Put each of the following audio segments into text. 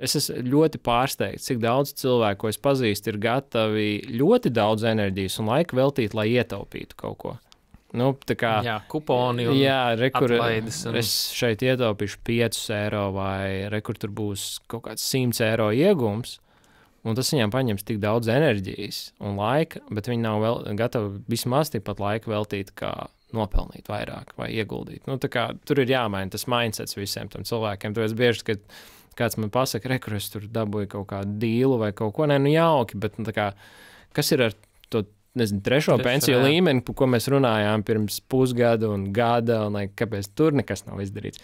es esmu ļoti pārsteigts, cik daudz cilvēku, ko es pazīstu, ir gatavi ļoti daudz enerģijas un laika veltīt, lai ietaupītu kaut ko. Nu, tā kā, kuponi un atlaides. Es šeit ietaupīšu 5 eiro vai kur tur būs kaut kāds 100 eiro iegums, un tas viņam paņems tik daudz enerģijas un laika, bet viņi nav gatavi vismaz tikpat laika veltīt, kā nopelnīt vairāk vai ieguldīt. Nu, tā kā, tur ir jāmaina tas mindsets visiem tam cilvēkiem. Tāpēc bieži, kad kāds man pasaka, kur es tur dabūju kaut kādu dīlu vai kaut ko, jauki, bet nu, tā kā, kas ir ar to, nezinu, trešo pensiju līmeni, par ko mēs runājām pirms pusgada un gada, un kāpēc tur nekas nav izdarīts.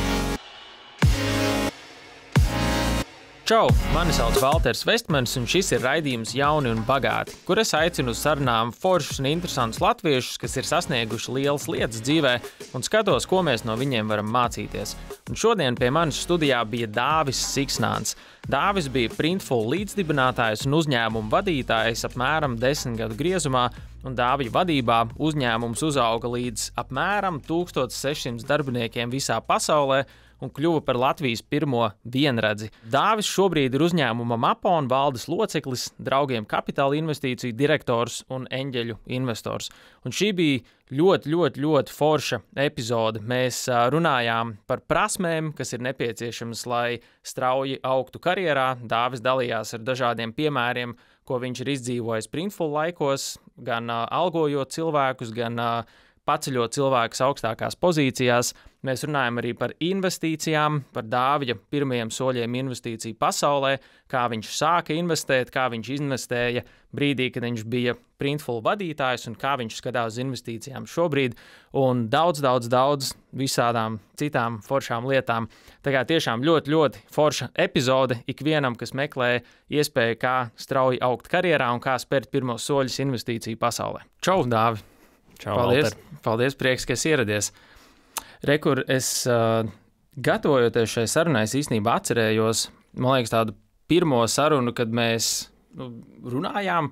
Čau! Mani sauc Valters Vestmans, un šis ir raidījums Jauni un bagāti, kur es aicinu uz sarunām foršus un interesantus latviešus, kas ir sasnieguši lielas lietas dzīvē, un skatos, ko mēs no viņiem varam mācīties. Un šodien pie manis studijā bija Dāvis Siksnāns. Dāvis bija Printful līdzdibinātājs un uzņēmumu vadītājs apmēram 10 gadu griezumā, un Dāvija vadībā uzņēmums uzauga līdz apmēram 1600 darbiniekiem visā pasaulē, un kļuva par Latvijas pirmo vienradzi. Dāvis šobrīd ir uzņēmuma Mapon valdes loceklis, Draugiem kapitāla investīciju direktors un eņģeļu investors. Un šī bija ļoti forša epizode. Mēs runājām par prasmēm, kas ir nepieciešamas, lai strauji augtu karjerā. Dāvis dalījās ar dažādiem piemēriem, ko viņš ir izdzīvojis Printful laikos, gan algojot cilvēkus, gan paceļot cilvēkus augstākās pozīcijās. Mēs runājam arī par investīcijām, par Dāvija pirmajiem soļiem investīciju pasaulē, kā viņš sāka investēt, kā viņš investēja brīdī, kad viņš bija Printful vadītājs un kā viņš skatās uz investīcijām šobrīd un daudz visādām citām foršām lietām. Tā kā tiešām ļoti forša epizode ikvienam, kas meklē iespēju, kā strauji augt karjerā un kā spērt pirmos soļus investīciju pasaulē. Čau, Dāvi! Čau, Paldies, prieks, ka esi ieradies. Rekur, es gatavojoties šai sarunai, es īstenībā atcerējos, man liekas, tādu pirmo sarunu, kad mēs runājām.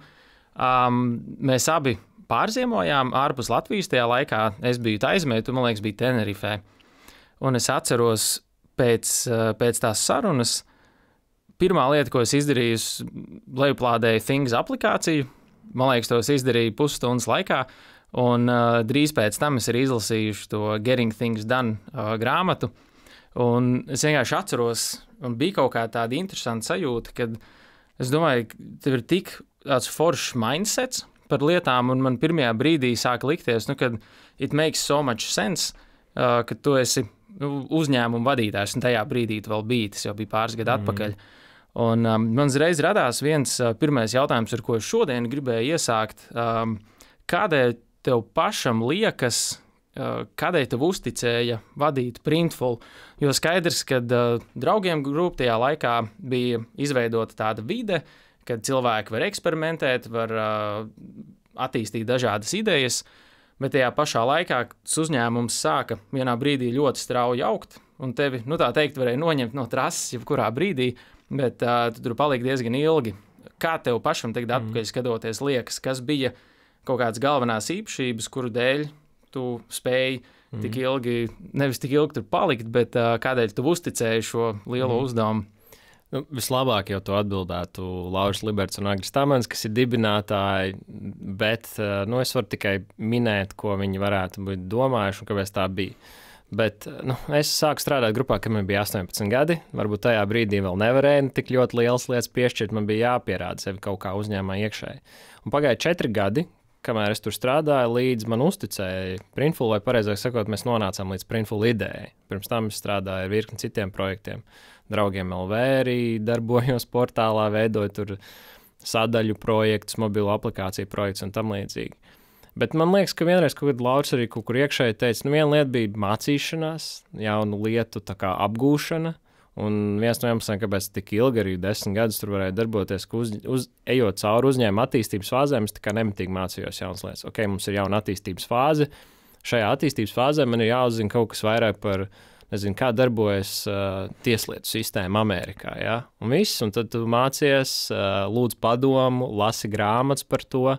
Mēs abi pārziemojām ārpus Latvijas tajā laikā. Es biju Taizmē, tu, man liekas, biji Tenerifē. Un es atceros pēc tās sarunas, pirmā lieta, ko es izdarīju, lejuplādēju Things aplikāciju. Man liekas, to es izdarīju pusstundas laikā. Un drīz pēc tam es arī izlasīju to Getting Things Done grāmatu. Un es vienkārši atceros, un bija kaut kā tāda interesanta sajūta, kad es domāju, ka tev ir tik tāds foršs mindsets par lietām, un man pirmajā brīdī sāka likties, kad it makes so much sense, ka tu esi uzņēmuma vadītājs, un tajā brīdī tu vēl biji, tas jau bija pāris gadu atpakaļ. Un man uzreiz radās viens pirmais jautājums, ar ko es šodien gribēju iesākt. Kādēļ tev pašam liekas, kādēļ tev uzticēja vadīt Printful? Jo skaidrs, ka Draugiem grupa tajā laikā bija izveidota tāda vide, kad cilvēki var eksperimentēt, var attīstīt dažādas idejas, bet tajā pašā laikā tas uzņēmums sāka vienā brīdī ļoti strauji augt, un tevi, tā teikt, varēja noņemt no trases jebkurā brīdī, bet tu tur palika diezgan ilgi. Kā tev pašam tagad atpakaļ skatoties liekas, kas bija kaut kādas galvenās īpašības, kuru dēļ tu spēji tik ilgi, nevis tik ilgi tur palikt, bet kādēļ tu uzticēji šo lielo uzdevumu? Vislabāk jau to atbildētu Lauris Liberts un Agris Tamans, kas ir dibinātāji, bet es varu tikai minēt, ko viņi varētu būt domājuši un kāpēc tā bija. Bet es sāku strādāt grupā, kad man bija 18 gadi. Varbūt tajā brīdī vēl nevarēju tik ļoti lielas lietas piešķirt, man bija jāpierāda sevi kaut kā uzņēmumā iekšēji. Un pagāja 4 gadi, kamēr es tur strādāju, līdz man uzticēja Printful, vai pareizāk sakot, mēs nonācām līdz Printful idejai. Pirms tam es strādāju ar virkni citiem projektiem. Draugiem LV arī darbojos portālā, veidoju tur sadaļu projektus, mobilo aplikāciju projektus un tam līdzīgi. Bet man liekas, ka vienreiz kaut kad Lauris arī kaut kur iekšēji teica, viena lieta bija mācīšanās, jaunu lietu tā kā apgūšana, un viens no iemesliem, kāpēc tik ilgi, arī 10 gadus tur varēja darboties, ka ejot cauri uzņēmuma attīstības fāzēm, es tā kā nemitīgi mācījos jaunas lietas. Ok, mums ir jauna attīstības fāze, šajā attīstības fāzē man ir jāuzzina kaut kas vairāk par, kā darbojas tieslietu sistēma Amerikā, ja? Un viss, un tad tu mācies, lūdz padomu, lasi grāmatas par to,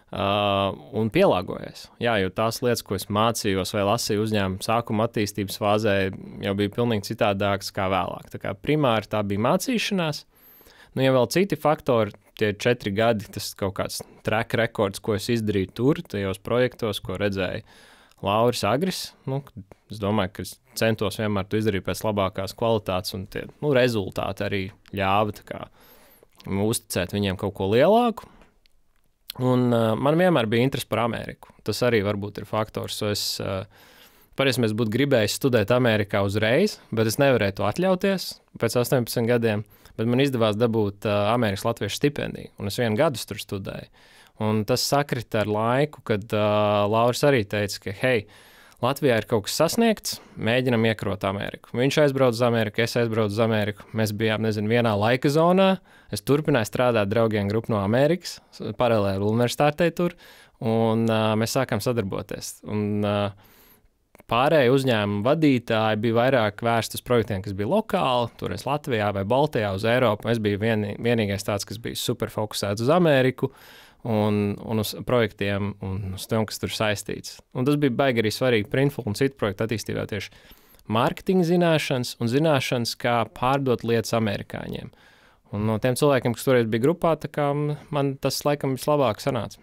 un pielāgojies. Jā, jo tās lietas, ko es mācījos vai lasīju uzņēmumu sākuma attīstības fāzē, jau bija pilnīgi citādākas kā vēlāk. Tā kā primāri tā bija mācīšanās. Nu, ja vēl citi faktori, tie 4 gadi, tas kaut kāds track rekords, ko es izdarīju tur, tajos projektos, ko redzēju Lauris Agris. Nu, es domāju, ka es centos vienmēr to izdarīt pēc labākās kvalitātes, un tie rezultāti arī ļāva uzticēt viņiem kaut ko lielāku. Un man vienmēr bija interese par Ameriku. Tas arī varbūt ir faktors. Patiesībā es būtu gribējis studēt Amerikā uzreiz, bet es nevarēju to atļauties pēc 18 gadiem. Bet man izdevās dabūt Amerikas Latviešu stipendiju, un es 1 gadu tur studēju. Un tas sakrita ar laiku, kad Lauris arī teica, ka, hei, Latvijā ir kaut kas sasniegts, mēģinam iekarot Ameriku. Viņš aizbrauca uz Ameriku, es aizbraucu uz Ameriku. Mēs bijām, vienā laika zonā. Es turpināju strādāt draugiem grupu no Amerikas, paralēli universitātei tur, un mēs sākām sadarboties. Un pārējie uzņēmumu vadītāji bija vairāk vērsti uz projektiem, kas bija lokāli, toreiz Latvijā vai Baltijā, uz Eiropu. Es biju vienīgais tāds, kas bija super fokusēts uz Ameriku un uz projektiem un uz tiem, kas tur saistīts. Un tas bija baigi arī svarīgi Printful un citu projektu attīstībā tieši mārketinga zināšanas un zināšanas, kā pārdot lietas amerikāņiem. Un no tiem cilvēkiem, kas toreiz bija grupā, tā kā man tas laikam vislabāk sanāca.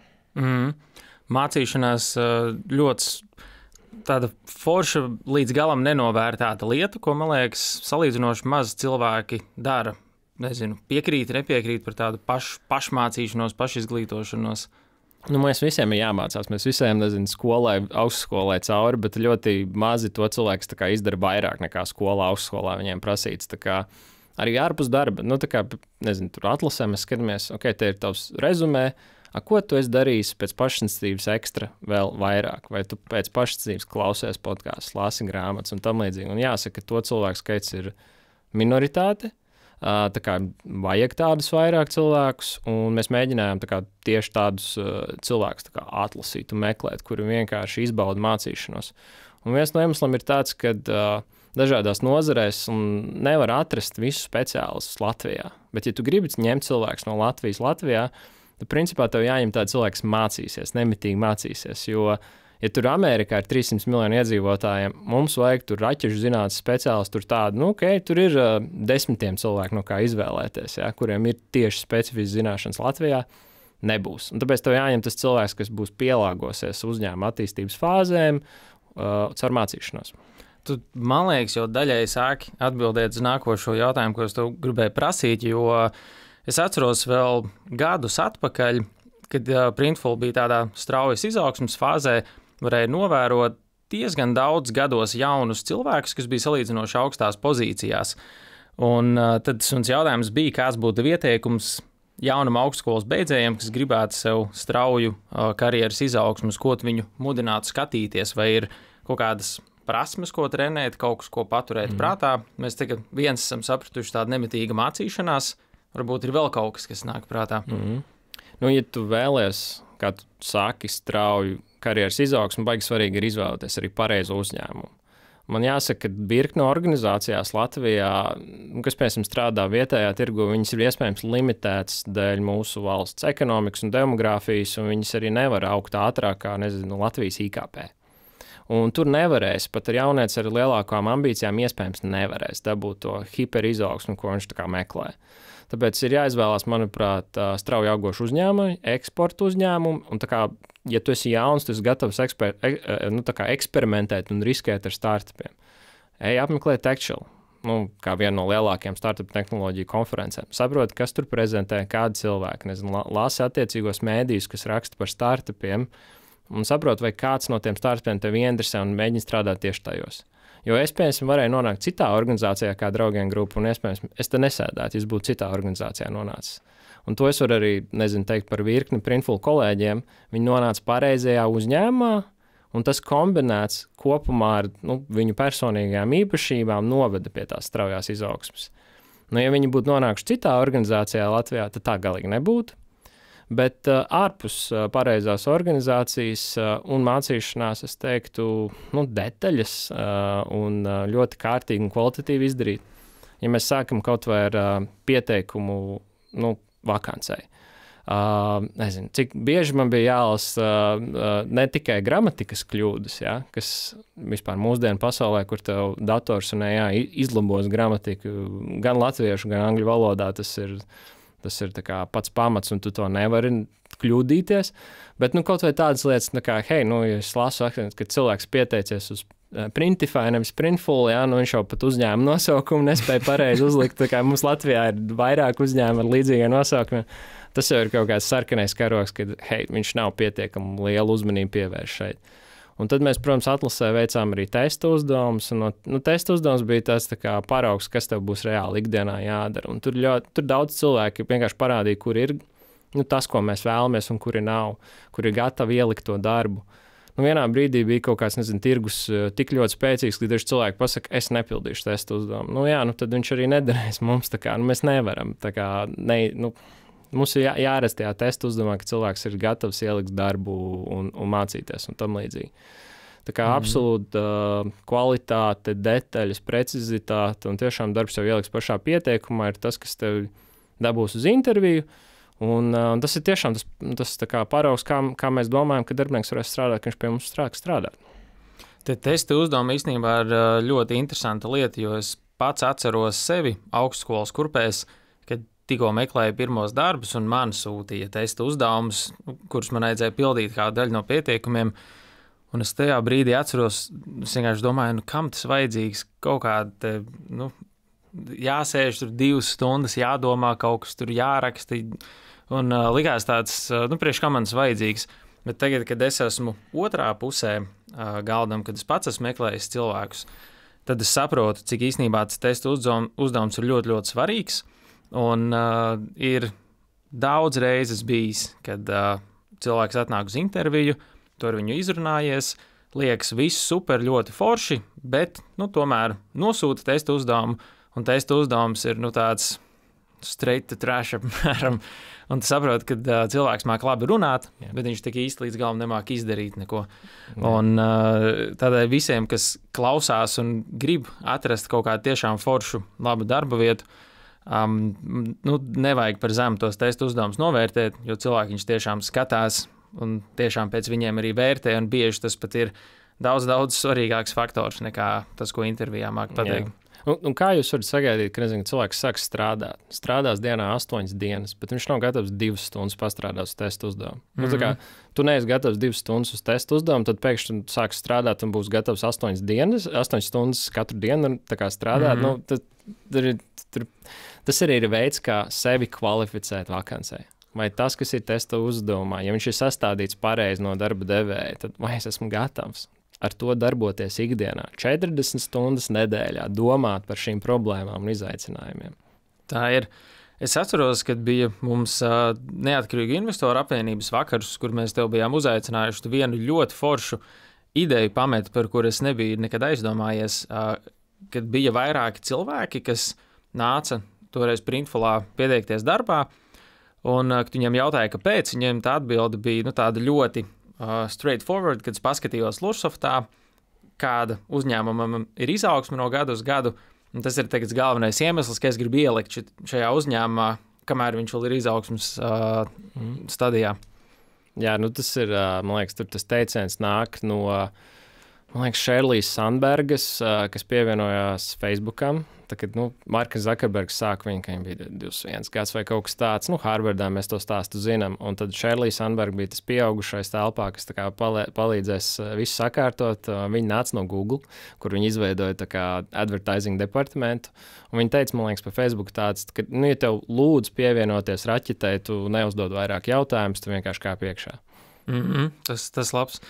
Mācīšanās ļoti tāda forša līdz galam nenovērtēta lieta, ko, man liekas, salīdzinoši maz cilvēki dara. Nezinu, piekrīt, nepiekrīt par tādu pašmācīšanos, pašizglītošanos. Nu, mēs visiem ir jāmācās. Mēs visiem, skolai, augstskolai cauri, bet ļoti mazi to cilvēks izdara vairāk nekā skolā, augstskolā viņiem prasīts. Tā kā arī ārpus darba, tur atlasē mēs skatāmies, ok, te ir tavs rezumē, ko tu esi darījis pēc pašinstīvas ekstra vēl vairāk, vai tu pēc pašinstīvas klausies podkāstus, lasi grāmatas un tam līdzīgi. Un jāsaka, ka to cilvēku skaits ir minoritāte, tā kā vajag tādus vairāk cilvēkus, un mēs mēģinājām tieši tādus cilvēkus atlasīt un meklēt, kuri vienkārši izbauda mācīšanos. Un viens no iemesliem ir tāds, ka dažādās nozarēs nevar atrast visus speciālistus Latvijā, bet ja tu gribi ņemt cilvēkus no Latvijā, tad principā tev jāņem tāds cilvēks, kas mācīsies, nemitīgi mācīsies, jo, ja tur Amerikā ir 300 miljoni iedzīvotājiem, mums vajag tur raķešu zinātnes speciālistu, tur tādu, tur ir 10 cilvēki, no kā izvēlēties, ja, kuriem ir tieši specifiskas zināšanas Latvijā, nebūs. Un tāpēc tev jāņem tas cilvēks, kas būs pielāgosies uzņēmuma attīstības fāzēm caur mācīšanos. Tu, man liekas, jau daļai sāki atbildēt uz nākošo jautājumu, ko es tev gribēju prasīt, jo es atceros vēl gadus atpakaļ, kad Printful bija tādā straujas izaugsmas fāzē, varēja novērot diezgan daudz gados jaunus cilvēkus, kas bija salīdzinoši augstās pozīcijās. Un tad mans jautājums bija, kāds būtu ieteikums jaunam augstskolas beidzējiem, kas gribētu sev strauju karjeras izaugsmus, ko viņu mudinātu skatīties, vai ir kaut kādas prasmes, ko trenēt, kaut kas, ko paturēt prātā. Mēs tagad viens esam sapratuši tādu nemitīgu mācīšanās, varbūt ir vēl kaut kas nāk prātā. Nu, ja tu vēlies, kā tu saki, strauju karjeras izaugsmu, baigi svarīgi ir izvēlēties arī pareizo uzņēmumu. Man jāsaka, ka virkne organizācijās Latvijā, kas, piemēram, strādā vietējā tirgu, viņas ir iespējams limitētas dēļ mūsu valsts ekonomikas un demogrāfijas, un viņas arī nevar augt ātrāk kā, Latvijas IKP. Un tur nevarēs, pat ar jaunieci ar lielākām ambīcijām iespējams nevarēs dabūt to hiperizaugsmu, ko viņš meklē. Tāpēc ir jāizvēlās, manuprāt, strauji augošu uzņēmumu, eksporta uzņēmumu, un ja tu esi jauns, tu esi gatavs eksperimentēt un riskēt ar startupiem. Apmeklē TechShill, kā vienu no lielākajām startup tehnoloģiju konferencēm. Saproti, kas tur prezentē, kādi cilvēki, lasi attiecīgos mēdījus, kas raksta par startupiem, un saproti, vai kāds no tiem startupiem tevi interesē un mēģina strādāt tieši tajos. Jo es, piemēram, varēju nonākt citā organizācijā kā draugiem grupa, un iespējams, es te nesēdētu, ja būtu citā organizācijā nonācis. Un to es varu arī, teikt par virkni Printful kolēģiem. Viņi nonāca pareizajā uzņēmumā, un tas kombinēts kopumā ar viņu personīgajām īpašībām noveda pie tās straujās izaugsmes. Ja viņi būtu nonākuši citā organizācijā Latvijā, tad tā galīgi nebūtu. Bet ārpus pareizās organizācijas un mācīšanās, es teiktu, detaļas un ļoti kārtīgi un kvalitatīvi izdarīt. Ja mēs sākam kaut vai ar pieteikumu vakancei. Nezinu, cik bieži man bija jālasa ne tikai gramatikas kļūdas, ja, kas vispār mūsdienu pasaulē, kur tev dators un izlabos gramatiku gan latviešu, gan angļu valodā, tas ir tā kā pats pamats, un tu to nevari kļūdīties. Bet kaut vai tādas lietas, kā, hei, ja es lasu, kad cilvēks pieteicies uz Printify, nevis Printful, ja, viņš jau pat uzņēma nosaukumu nespēja pareizi uzlikt, tā kā mums Latvijā ir vairāk uzņēma ar līdzīgiem nosaukumiem. Tas jau ir kaut kāds sarkanais karoks, kad, hei, viņš nav pietiekami lielu uzmanību pievērš šeit. Un tad mēs, protams, atlasē veicām arī testu uzdevumus, un testu uzdevums bija tāds tā kā paraugs, kas tev būs reāli ikdienā jādara. Un tur daudz cilvēki vienkārši parādīja, kur ir tas, ko mēs vēlamies, un kuri nav, kuri ir gatavi ielikt to darbu. Vienā brīdī bija kaut kāds, tirgus tik ļoti spēcīgs, ka daži cilvēki pasaka, es nepildīšu testu uzdevumu. Tad viņš arī nedarēs mums, tā kā, mēs nevaram, tā kā, mums ir jāredz tajā testu uzdevumā, ka cilvēks ir gatavs ielikt darbu un mācīties un tam līdzīgi. Tā kā absolūta kvalitāte, detaļas, precizitāte un tiešām darbs jau ieliks pašā pieteikumā ir tas, kas tev dabūs uz interviju. Un tas ir tiešām tas tā kā paraugs, kā mēs domājam, ka darbinieks varēs strādāt, ka viņš pie mums strādāt. Te testa uzdevumi īstenībā ir ļoti interesanta lieta, jo es pats atceros sevi augstskolas kurpēs, kad tikko meklēju pirmos darbus un man sūtīja testa uzdevumus, kurus man vajadzēja pildīt kā daļu no pieteikumiem. Un es tajā brīdī atceros, es vienkārši domāju, kam tas vajadzīgs, kaut kāda, jāsēž tur 2 stundas, jādomā, kaut kas tur jāraksta. Un likās tāds, priekš kā man tas vajadzīgs. Bet tagad, kad es esmu otrā pusē galdam, kad es pats esmu meklējis cilvēkus, tad es saprotu, cik īstenībā tas testa uzdevums ir ļoti, ļoti svarīgs. Un ir daudz reizes bijis, kad cilvēks atnāk uz interviju, tur viņu izrunājies, liekas viss super, ļoti forši, bet tomēr nosūta testa uzdevumu, un testa uzdevums ir tāds straight to trash apmēram. Un tu saproti, ka cilvēks māk labi runāt, bet viņš tik īsti līdz galam nemāk izdarīt neko. Un tādēļ visiem, kas klausās un grib atrast kaut kādu tiešām foršu, labu darba vietu, nevajag par zemu tos testa uzdevumus novērtēt, jo cilvēki viņš tiešām skatās un tiešām pēc viņiem arī vērtē, un bieži tas pat ir daudz, daudz svarīgāks faktors nekā tas, ko intervijā māk pateikt. Jā. Un kā jūs varat sagaidīt, ka cilvēks sāks strādāt? Strādās dienā 8 dienas, bet viņš nav gatavs 2 stundas pastrādāt uz testu uzdevumu. Tā kā tu neesi gatavs 2 stundas uz testu uzdevumu, tad pēkšņi sāks strādāt un būs gatavs 8 stundas katru dienu strādāt. Tas arī ir veids, kā sevi kvalificēt vakancē. Vai tas, kas ir testa uzdevumā, ja viņš ir sastādīts pareizi no darba devēja, tad vai es esmu gatavs ar to darboties ikdienā, 40 stundas nedēļā, domāt par šīm problēmām un izaicinājumiem. Tā ir. Es atceros, kad bija mums Neatkarīgu investoru apvienības vakars, kur mēs tev bijām uzaicinājuši vienu ļoti foršu ideju pamet, par kur es nebiju nekad aizdomājies, kad bija vairāki cilvēki, kas nāca toreiz Printfulā pieteikties darbā, un kad viņiem jautāja, kāpēc, viņiem tā atbilde bija tāda ļoti straightforward, kad es paskatījos Lursoftā, kāda uzņēmumam ir izaugsme no gada uz gadu, un tas ir tagad galvenais iemesls, ka es gribu ielikt šajā uzņēmumā, kamēr viņš vēl ir izaugsmes stadijā. Jā, tas ir, man liekas, tur tas teiciens nāk no, man liekas, Šerlijas Sandbergas, kas pievienojās Facebookam. Kad Marka Zakerbergs sāka viņu, ka viņam bija 21 gads vai kaut kas tāds. Harvardā mēs to stāstu zinām. Un tad Šerlija Sandberga bija tas pieaugušais telpā, kas palīdzēs visu sakārtot. Viņa nāca no Google, kur viņi izveidoja advertising departamentu. Un viņa teica, man liekas, pa Facebook tāds, ka, ja tev lūdzu pievienoties raķetei, tu neuzdod vairāk jautājumus, tu vienkārši kā piekšā. Tas labs.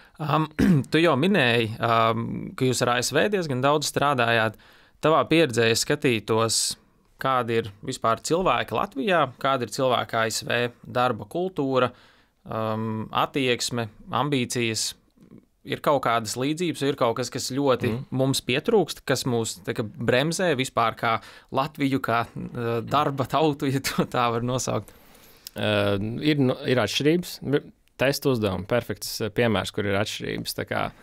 Tu jau minēji, ka jūs ar ASV diezgan daudz strādājāt. Tavā pieredzē es skatītos, kāda ir vispār cilvēka Latvijā, kāda ir cilvēka ASV darba kultūra, attieksme, ambīcijas. Ir kaut kādas līdzības, ir kaut kas, kas ļoti mums pietrūkst, kas mūs bremzē vispār kā Latviju, kā darba tautu, ja to tā var nosaukt. Ir atšķirības. Testa uzdevumi, perfekts piemērs, kur ir atšķirības.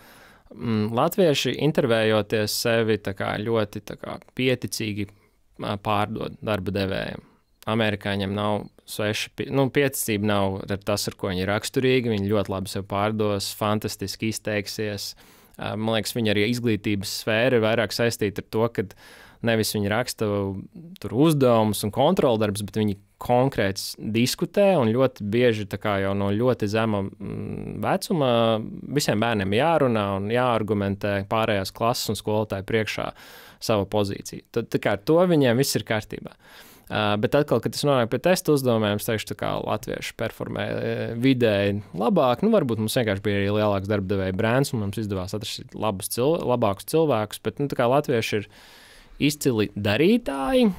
Latvieši intervējoties sevi ļoti pieticīgi pārdod darba devējiem. amerikāņiem nav pieticība nav tas, ar ko viņi ir raksturīgi. Viņi ļoti labi sev pārdos, fantastiski izteiksies. Man liekas, viņa arī izglītības sfēra ir vairāk saistīta ar to, ka nevis viņi raksta tur uzdevumus un kontroldarbus, bet viņi konkrēti diskutē un ļoti bieži jau no ļoti zema vecuma visiem bērniem jārunā un jāargumentē pārējās klases un skolotāju priekšā savu pozīciju. Tad ar to viņiem viss ir kārtībā. Bet atkal, kad es nonāku pie testa uzdevumiem, es teikšu, kā latvieši performē vidēji labāk. Varbūt mums vienkārši bija arī lielāks darbdevēja brands un mums izdevās atrast labākus cilvēkus, bet kā latvieši ir izcili darītāji,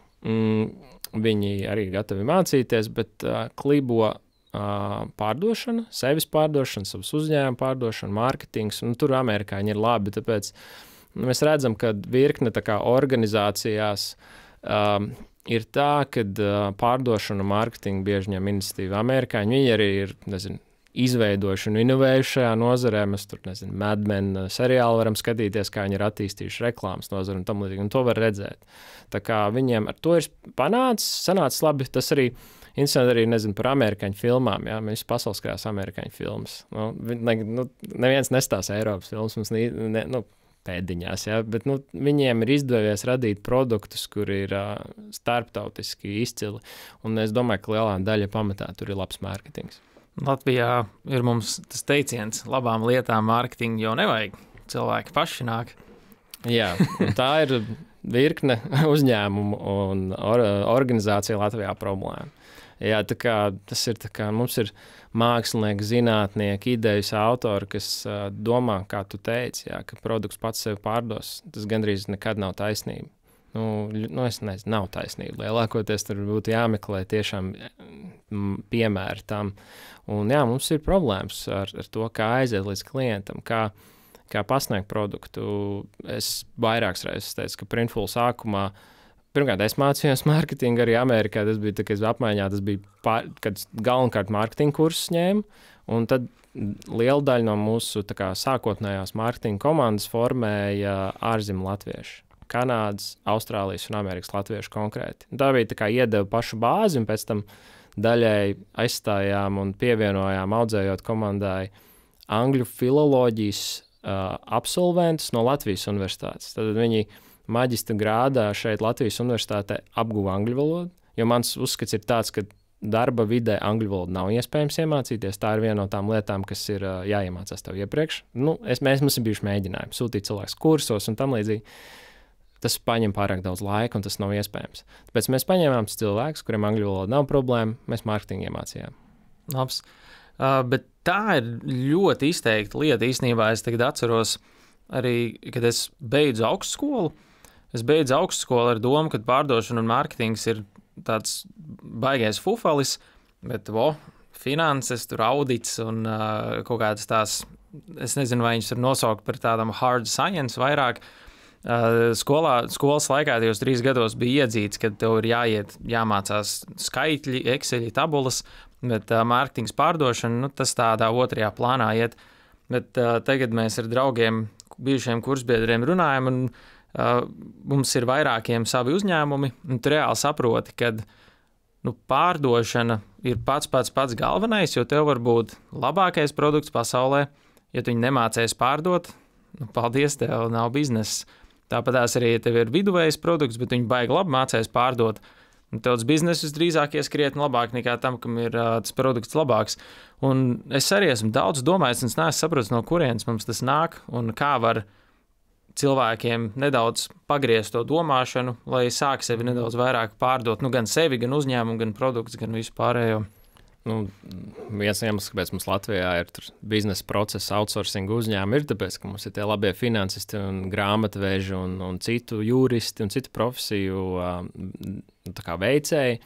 viņi arī gatavi mācīties, bet klibo pārdošana, sevis pārdošana, savas uzņēmuma pārdošana, mārketings, un tur amerikāņi ir labi, tāpēc mēs redzam, ka virkne organizācijās ir tā, ka pārdošana un mārketinga bieži ņem iniciatīvu amerikāņi. Viņi arī ir, izveidojuši un inovējuši šajā nozarē. Mēs tur, Mad Men seriālu varam skatīties, kā viņi ir attīstījuši reklāmas nozari un tam līdzīgi, un to var redzēt. Tā kā viņiem ar to ir sanācis labi, tas arī interesanti arī, par amerikāņu filmām, jā, mēs pasaules krās amerikāņu filmas. Neviens nestāsta Eiropas filmas, mums pēdiņās, ja, bet viņiem ir izdevies radīt produktus, kur ir starptautiski izcili, un es domāju, ka lielā daļa pamatā tur ir labs mārketings. Latvijā ir mums tas teiciens, labām lietām mārketingu jau nevajag, cilvēki paši nāk. Jā, tā ir virkne uzņēmumu un organizācija Latvijā problēma. Jā, tas ir mums ir mākslinieki, zinātnieki, idejas autori, kas domā, kā tu teici, jā, ka produkts pats sevi pārdos. Tas gandrīz nekad nav taisnība. Es nezinu, nav taisnība. Lielākoties tur būtu jāmeklē tiešām piemēri tam. Un jā, mums ir problēmas ar to, kā aiziet līdz klientam, kā pasniegt produktu. Es vairākas reizes teicu, ka Printful sākumā pirmkārt, es mācījos mārketingu arī Amerikā. Tas bija tā, apmaiņā, kad galvenokārt mārketinga kursus ņēmu, un tad liela daļa no mūsu sākotnējās mārketinga komandas formēja ārzemju latvieši. Kanādas, Austrālijas un Amerikas latvieši konkrēti. Tā bija iedeva pašu bāzi, un pēc tam daļai aizstājām un pievienojām, audzējot komandai angļu filoloģijas absolventus no Latvijas universitātes. Tad viņi maģistra grādā šeit Latvijas universitātē apguva angļu valodu, jo mans uzskats ir tāds, ka darba vidē angļu valodu nav iespējams iemācīties. Tā ir viena no tām lietām, kas ir jāiemācās tev iepriekš. Mums ir bijuši mēģinājumi sūtīt cilvēkus kursos un tam līdzīgi. Tas paņem pārāk daudz laika, un tas nav iespējams. Tāpēc mēs paņēmām cilvēkus, kuriem angļu valoda nav problēma, mēs mārketingu iemācījām. Labs. Bet tā ir ļoti izteikta lieta. Īstenībā es tagad atceros arī, kad es beidzu augstskolu. Es beidzu augstskolu ar domu, ka pārdošana un mārketings ir tāds baigais fufalis, bet finanses, tur audits un kaut kādas tās, es nezinu, vai viņas var nosaukt par tādam hard science vairāk. Skolas laikā tajos 3 gados bija iedzīts, ka tev ir jāmācās skaitļi, Exceli, tabulas, bet mārketings pārdošana, tas tādā otrajā plānā iet. Bet tagad mēs ar draugiem, bijušiem kursbiedriem runājam, un mums ir vairākiem savi uzņēmumi, un tu reāli saproti, ka pārdošana ir pats galvenais, jo tev var būt labākais produkts pasaulē. Ja tu viņu nemācies pārdot, paldies, tev nav biznesa. Tāpatās arī, ja tev ir viduvējs produkts, bet viņi baigi labi mācēs pārdot, un tevs biznesis drīzāk ieskrietni labāk nekā tam, kam ir tas produkts labāks. Un es arī esmu daudz domājis, un es neesmu sapratis, no kurienes mums tas nāk, un kā var cilvēkiem nedaudz pagriezt to domāšanu, lai sāk sevi nedaudz vairāk pārdot, gan sevi, gan uzņēmumu, gan produkts, gan visu pārējo. Viens iemesls, kāpēc mums Latvijā ir biznesa procesa outsourcing uzņēmumi, ir tāpēc, ka mums ir tie labie finansisti un grāmatveži un citu juristi un citu profesiju veicēji.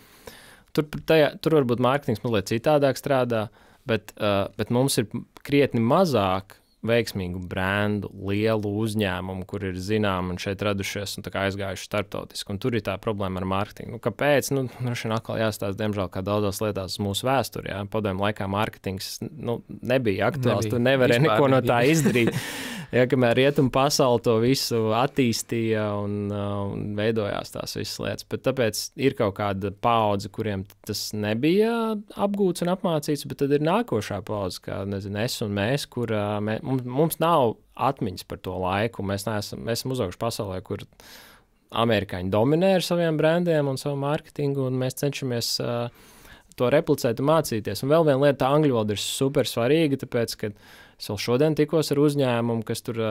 Tur varbūt mārketings mazliet citādāk strādā, bet mums ir krietni mazāk veiksmīgu brendu, lielu uzņēmumu, kur ir zināmi un šeit radušies un aizgājuši starptautiski. Un tur ir tā problēma ar mārketingu. Kāpēc? Šeit atkal jāstāsta, diemžēl, kā daudzās lietās mūsu vēsturē. Padomju laikā mārketings nebija aktuāls. Tu nevarēji neko no tā izdarīt. Ja, kamēr rietumu pasauli to visu attīstīja un veidojās tās visas lietas. Bet tāpēc ir kaut kāda paudze, kuriem tas nebija apgūts un apmācīts, bet tad ir nākošā paudze, kā nezinu, es un mēs, kur mums nav atmiņas par to laiku. Mēs esam uzauguši pasaulē, kur amerikāņi dominē ar saviem brandiem un savu mārketingu, un mēs cenšamies to replicēt un mācīties. Un vēl viena lieta, tā angļu valoda ir super svarīga, tāpēc, ka es vēl šodien tikos ar uzņēmumu, kas tur,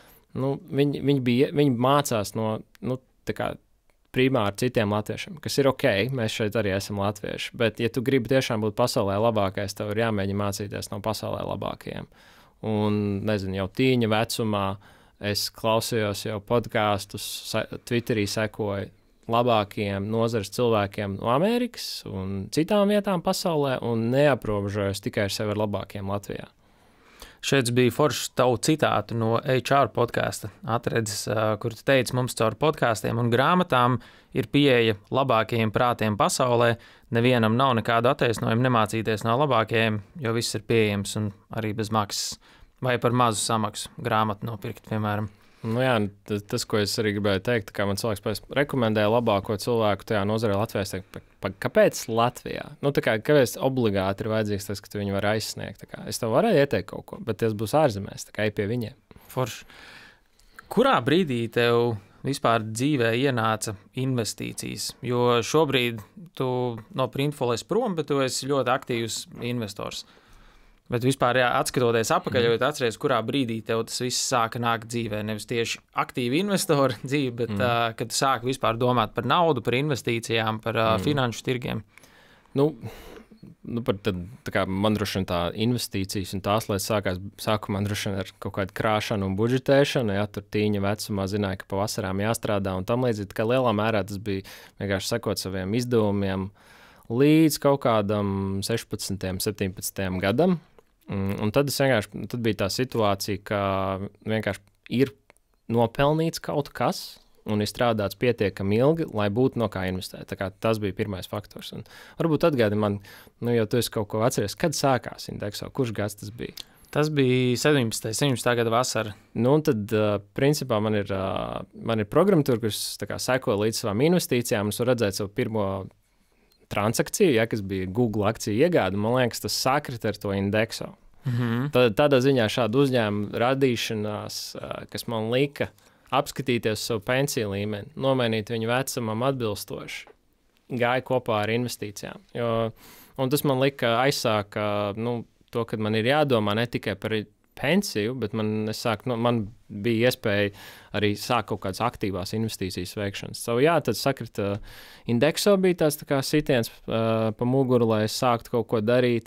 viņi mācās no, primāri citiem latviešiem, kas ir ok, mēs šeit arī esam latvieši, bet ja tu gribi tiešām būt pasaulē labākais, tev ir jāmēģina mācīties no pasaulē labākajiem. Un, nezinu, jau tīņa vecumā es klausījos jau podkāstus, Twitterī sekoju labākajiem nozares cilvēkiem no Amerikas un citām vietām pasaulē un neaprobežojos tikai ar sevi ar labākajiem Latvijā. Šeit bija foršs tavu citātu no HR podkāsta atredzes, kur tu teici, mums caur podkāstiem un grāmatām ir pieeja labākajiem prātiem pasaulē. Nevienam nav nekādu attaisnojumu nemācīties no labākajiem, jo viss ir pieejams un arī bez maksas. Vai par mazu samaksu grāmatu nopirkt, piemēram. Jā, tas, ko es arī gribēju teikt, kā man cilvēks rekomendēja labāko cilvēku tajā nozarē Latvijā, kāpēc Latvijā? Kāpēc obligāti ir vajadzīgs tas, ka tu viņu var aizsniegt? Es tev varēju ieteikt kaut ko, bet tas būs ārzemēs, ej pie viņiem. Forši. Kurā brīdī tev vispār dzīvē ienāca investīcijas? Jo šobrīd tu no Printful esi prom, bet tu esi ļoti aktīvs investors. Bet vispār, atskatoties apakaļ, jo atceries, kurā brīdī tev tas viss sāka nākt dzīvē. Nevis tieši aktīvi investoru dzīve, bet kad tu sāki vispār domāt par naudu, par investīcijām, par finanšu tirgiem. Man droši vien tā investīcijas un tās lietas sākumā man droši vien ar kaut kādu krāšanu un budžetēšanu. Ja, tur tīņa vecumā zināja, ka pavasarām jāstrādā un tam līdzīgi. Kā lielā mērā tas bija vienkārši sekot saviem izdevumiem līdz kaut kādam 16, 17 gadam. Un tad bija tā situācija, ka vienkārši ir nopelnīts kaut kas un ir strādāts pietiekami ilgi, lai būtu no kā investēt. Tas bija pirmais faktors. Un varbūt atgādi man, jo tu esi kaut ko atceries, kad sākās Indexo, kurš gads tas bija? Tas bija 17. gada vasara. Tad, principā, man ir programmatūra, kas seko līdz savām investīcijām, un es varu redzēt savu pirmo transakciju, kas bija Google akciju iegāde. Man liekas, tas sakrita ar to Indexo. Tādā ziņā šāda uzņēmuma radīšanās, kas man lika apskatīties savu pensiju līmeni, nomainīt viņu vecumam atbilstoši, gāja kopā ar investīcijām. Un tas man lika aizsākt to, ka man ir jādomā ne tikai par pensiju, bet man bija iespēja arī sākt kaut kādas aktīvās investīcijas veikšanas. Tad sakrita Indexo bija tāds kā sitiens pa muguru, lai es sāktu kaut ko darīt.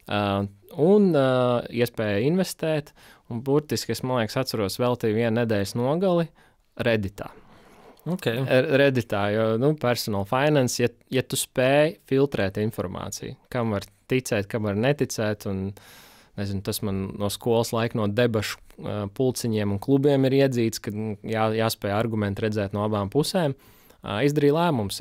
Un iespēja investēt, un burtiski es, man liekas, atceros veltīju vienu nedēļas nogali Redditā. Okay. Redditā, jo personal finance, ja tu spēj filtrēt informāciju, kam var ticēt, kam var neticēt, un nezinu, tas man no skolas laika, no debašu pulciņiem un klubiem ir iedzīts, ka jāspēj argumenti redzēt no abām pusēm. Izdarīju lēmumus,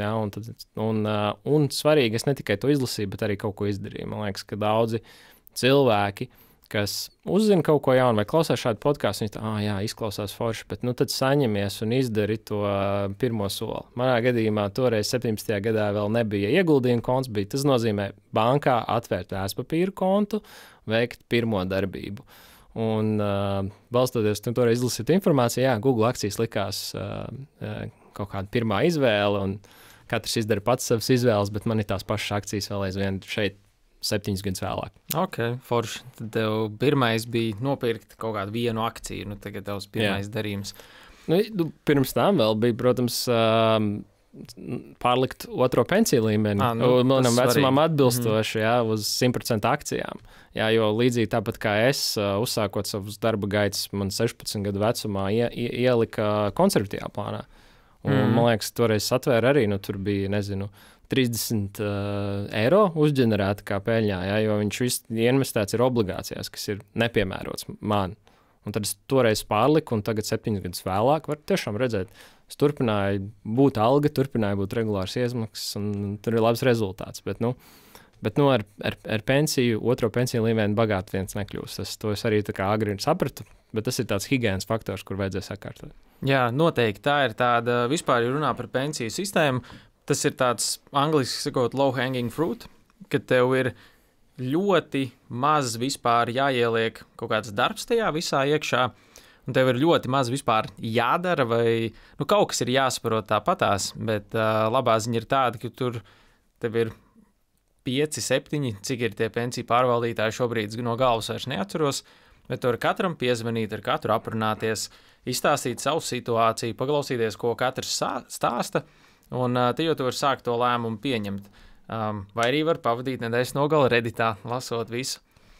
un svarīgi, es ne tikai to izlasīju, bet arī kaut ko izdarīju. Man liekas, ka daudzi cilvēki, kas uzzina kaut ko jaunu vai klausās šādu podkāstu, viņi izklausās forši, bet tad saņemies un izdari to pirmo soli. Manā gadījumā toreiz 17. gadā vēl nebija ieguldījuma konts, tas nozīmē bankā atvērt vērtspapīru kontu, veikt pirmo darbību. Un balstoties, toreiz izlasīt informāciju, Google akcijas likās kaut kāda pirmā izvēle, un katrs izdara pats savas izvēles, bet man ir tās pašas akcijas vēl aizvien šeit 7 gadus vēlāk. Ok, forši. Tad tev pirmais bija nopirkt kaut kādu vienu akciju, tagad tavs pirmais darījums. Pirms tam vēl bija, protams, pārlikt otro pensiju līmeni. Manam vecumam atbilstoši, uz 100% akcijām. Jo līdzīgi tāpat kā es, uzsākot savus darba gaitas, man 16 gadu vecumā ielika konservatīvā plānā. Un, man liekas, toreiz atvēra arī, tur bija, 30 eiro uzģenerēta kā peļņā, jo viņš viss investēts ir obligācijās, kas ir nepiemērots man. Un tad es toreiz pārliku, un tagad 7 gadus vēlāk var tiešām redzēt, es turpināju būt alga, turpināju būt regulārs iemaksas, un tur ir labs rezultāts. Bet ar pensiju, otro pensiju līmeni bagāti viens nekļūst. To es arī tā kā agri sapratu, bet tas ir tāds higienas faktors, kur vajadzēja sakārtot. Jā, noteikti tā ir tāda, vispār, ja runā par pensiju sistēmu, tas ir tāds angliski sakot low hanging fruit, kad tev ir ļoti maz vispār jāieliek kaut kāds darbs tajā visā iekšā, un tev ir ļoti maz vispār jādara, vai kaut kas ir jāsaprot tāpatās, bet labā ziņa ir tāda, ka tur tev ir 5, 7, cik ir tie pensiju pārvaldītāji šobrīd no galvas vairs neatceros, bet tur katram piezvanīt, ar katru aprunāties, izstāstīt savu situāciju, paklausīties, ko katrs stāsta, un te jau tu vari sākt to lēmumu pieņemt. Vai arī var pavadīt nedēļas nogali Redditā, lasot visu.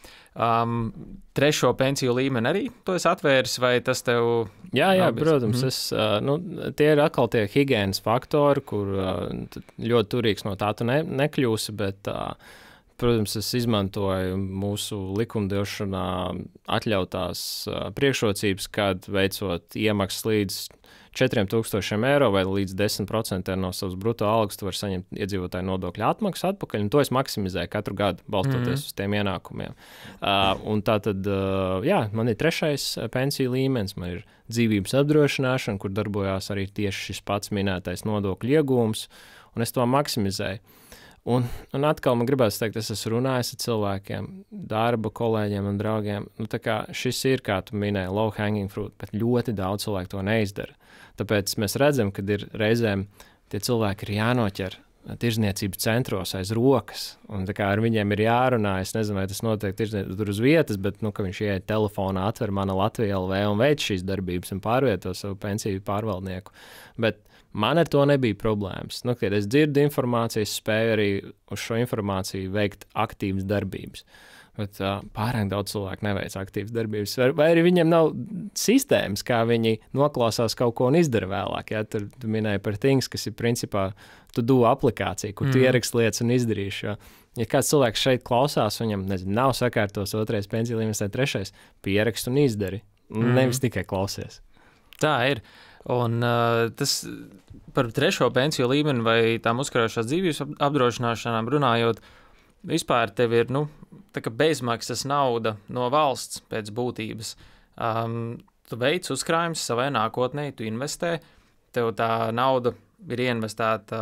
Trešo pensiju līmeni arī to es atvērs, vai tas tev? Jā, protams. Tie ir atkal tie higienas faktori, kur ļoti turīgs no tā tu nekļūsi, bet, protams, es izmantoju mūsu likumdošanā atļautās priekšrocības, kad veicot iemaksas līdz 4,000 eiro vai līdz 10% no savas bruto algas, tu vari saņemt iedzīvotāju nodokļu atmaksu atpakaļ, un to es maksimizēju katru gadu, balstoties uz tiem ienākumiem. Un tā tad, man ir 3. pensiju līmenis, man ir dzīvības apdrošināšana, kur darbojās arī tieši šis pats minētais nodokļu iegūms, un es to maksimizēju. Un atkal man gribētu teikt, es esmu runājis ar cilvēkiem, darba kolēģiem un draugiem. Tā kā šis ir, kā tu minēji, low hanging fruit, bet ļoti daudz cilvēku to neizdara. Tāpēc mēs redzam, ka ir reizēm tie cilvēki ir jānoķer tirzniecības centros aiz rokas, un tā kā ar viņiem ir jārunā, es nezinu, vai tas notiek tur uz vietas, bet, ka viņš ieiet telefonā, atver mana Latvija LV un veic šīs darbības un pārvieto savu pensiju pārvaldnieku. Bet man ar to nebija problēmas. Kad es dzirdu informāciju, es spēju arī uz šo informāciju veikt aktīvas darbības. Bet pārāk daudz cilvēku neveic aktīvas darbības. Vai arī viņiem nav sistēmas, kā viņi noklausās kaut ko un izdara vēlāk. Ja? Tur tu minēji par Things, kas ir principā to-do aplikācija, kur tu ieraksti lietas un izdarīši. Ja kāds cilvēks šeit klausās, viņam nav sakārtos 2. pensiju līmenis vai 3. pierakst un izdari. Nevis tikai klausies. Tā ir. Un tas par 3. pensiju līmeni vai tām uzkrājušās dzīvības apdrošināšanām runājot, vispār tev ir tā kā bezmaksas nauda no valsts pēc būtības. Tu veic uzkrājumus savai nākotnē, tu investē, tev tā nauda ir ieinvestēta,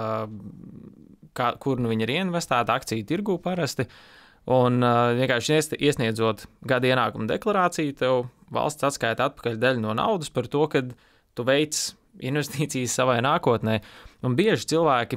kur viņa ir ieinvestēta, akciju tirgū parasti, un vienkārši iesniedzot gada ienākuma deklarāciju, tev valsts atskaita atpakaļ daļu no naudas par to, ka tu veic investīcijas savai nākotnē. Un bieži cilvēki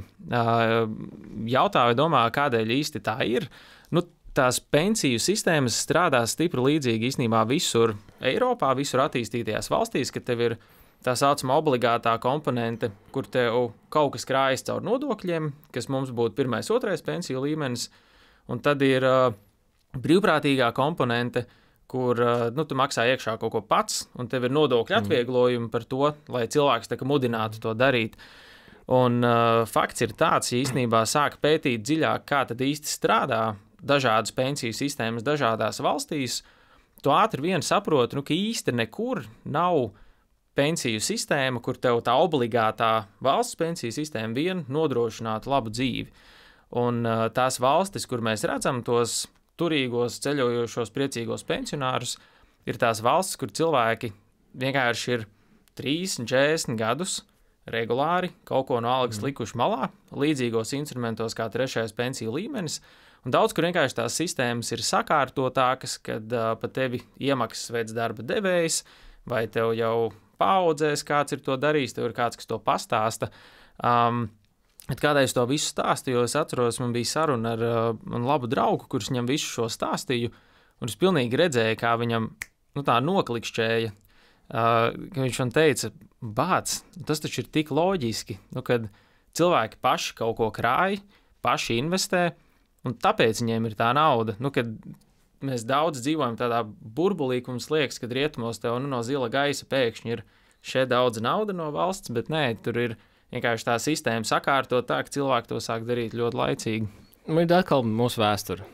jautā vai domā, kādēļ īsti tā ir. Tās pensiju sistēmas strādā stipri līdzīgi īstenībā visur Eiropā, visur attīstītajās valstīs, ka tev ir tā saucamā obligātā komponente, kur tev kaut kas krājas caur nodokļiem, kas mums būtu 1., 2. pensiju līmenis, un tad ir brīvprātīgā komponente, kur tu maksā iekšā kaut ko pats, un tev ir nodokļu atvieglojumi par to, lai cilvēks tā kā mudinātu to darīt. Un fakts ir tāds, ja īstenībā sāk pētīt dziļāk, kā tad īsti strādā dažādas pensiju sistēmas dažādās valstīs, tu ātri vien saproti, ka īsti nekur nav pensiju sistēma, kur tev tā obligātā valsts pensiju sistēma vien nodrošinātu labu dzīvi. Un tās valstis, kur mēs redzam tos turīgos, ceļojošos, priecīgos pensionārus, ir tās valstis, kur cilvēki vienkārši ir 30, 40 gadus regulāri kaut ko no algas likuši malā, līdzīgos instrumentos kā 3. pensiju līmenis, un daudz, kur vienkārši tās sistēmas ir sakārtotākas, kad pa tevi iemaksas veids darba devējs, vai tev jau paaudzēs, kāds ir to darījis, tev ir kāds, kas to pastāsta. Kādēļ es to visu stāstīju, jo es atceros, man bija saruna ar manu labu draugu, kurš viņam visu šo stāstīju, un es pilnīgi redzēju, kā viņam tā noklikšķēja, ka viņš man teica, bāc, tas taču ir tik loģiski, kad cilvēki paši kaut ko krāj, paši investē, un tāpēc viņiem ir tā nauda, kad mēs daudz dzīvojam tādā burbulī, ka mums liekas, kad rietumos tev no zila gaisa pēkšņi ir šeit daudz nauda no valsts, bet nē, tur ir vienkārši tā sistēma sakārtot tā, ka cilvēki to sāk darīt ļoti laicīgi. Ir atkal mūsu vēsture.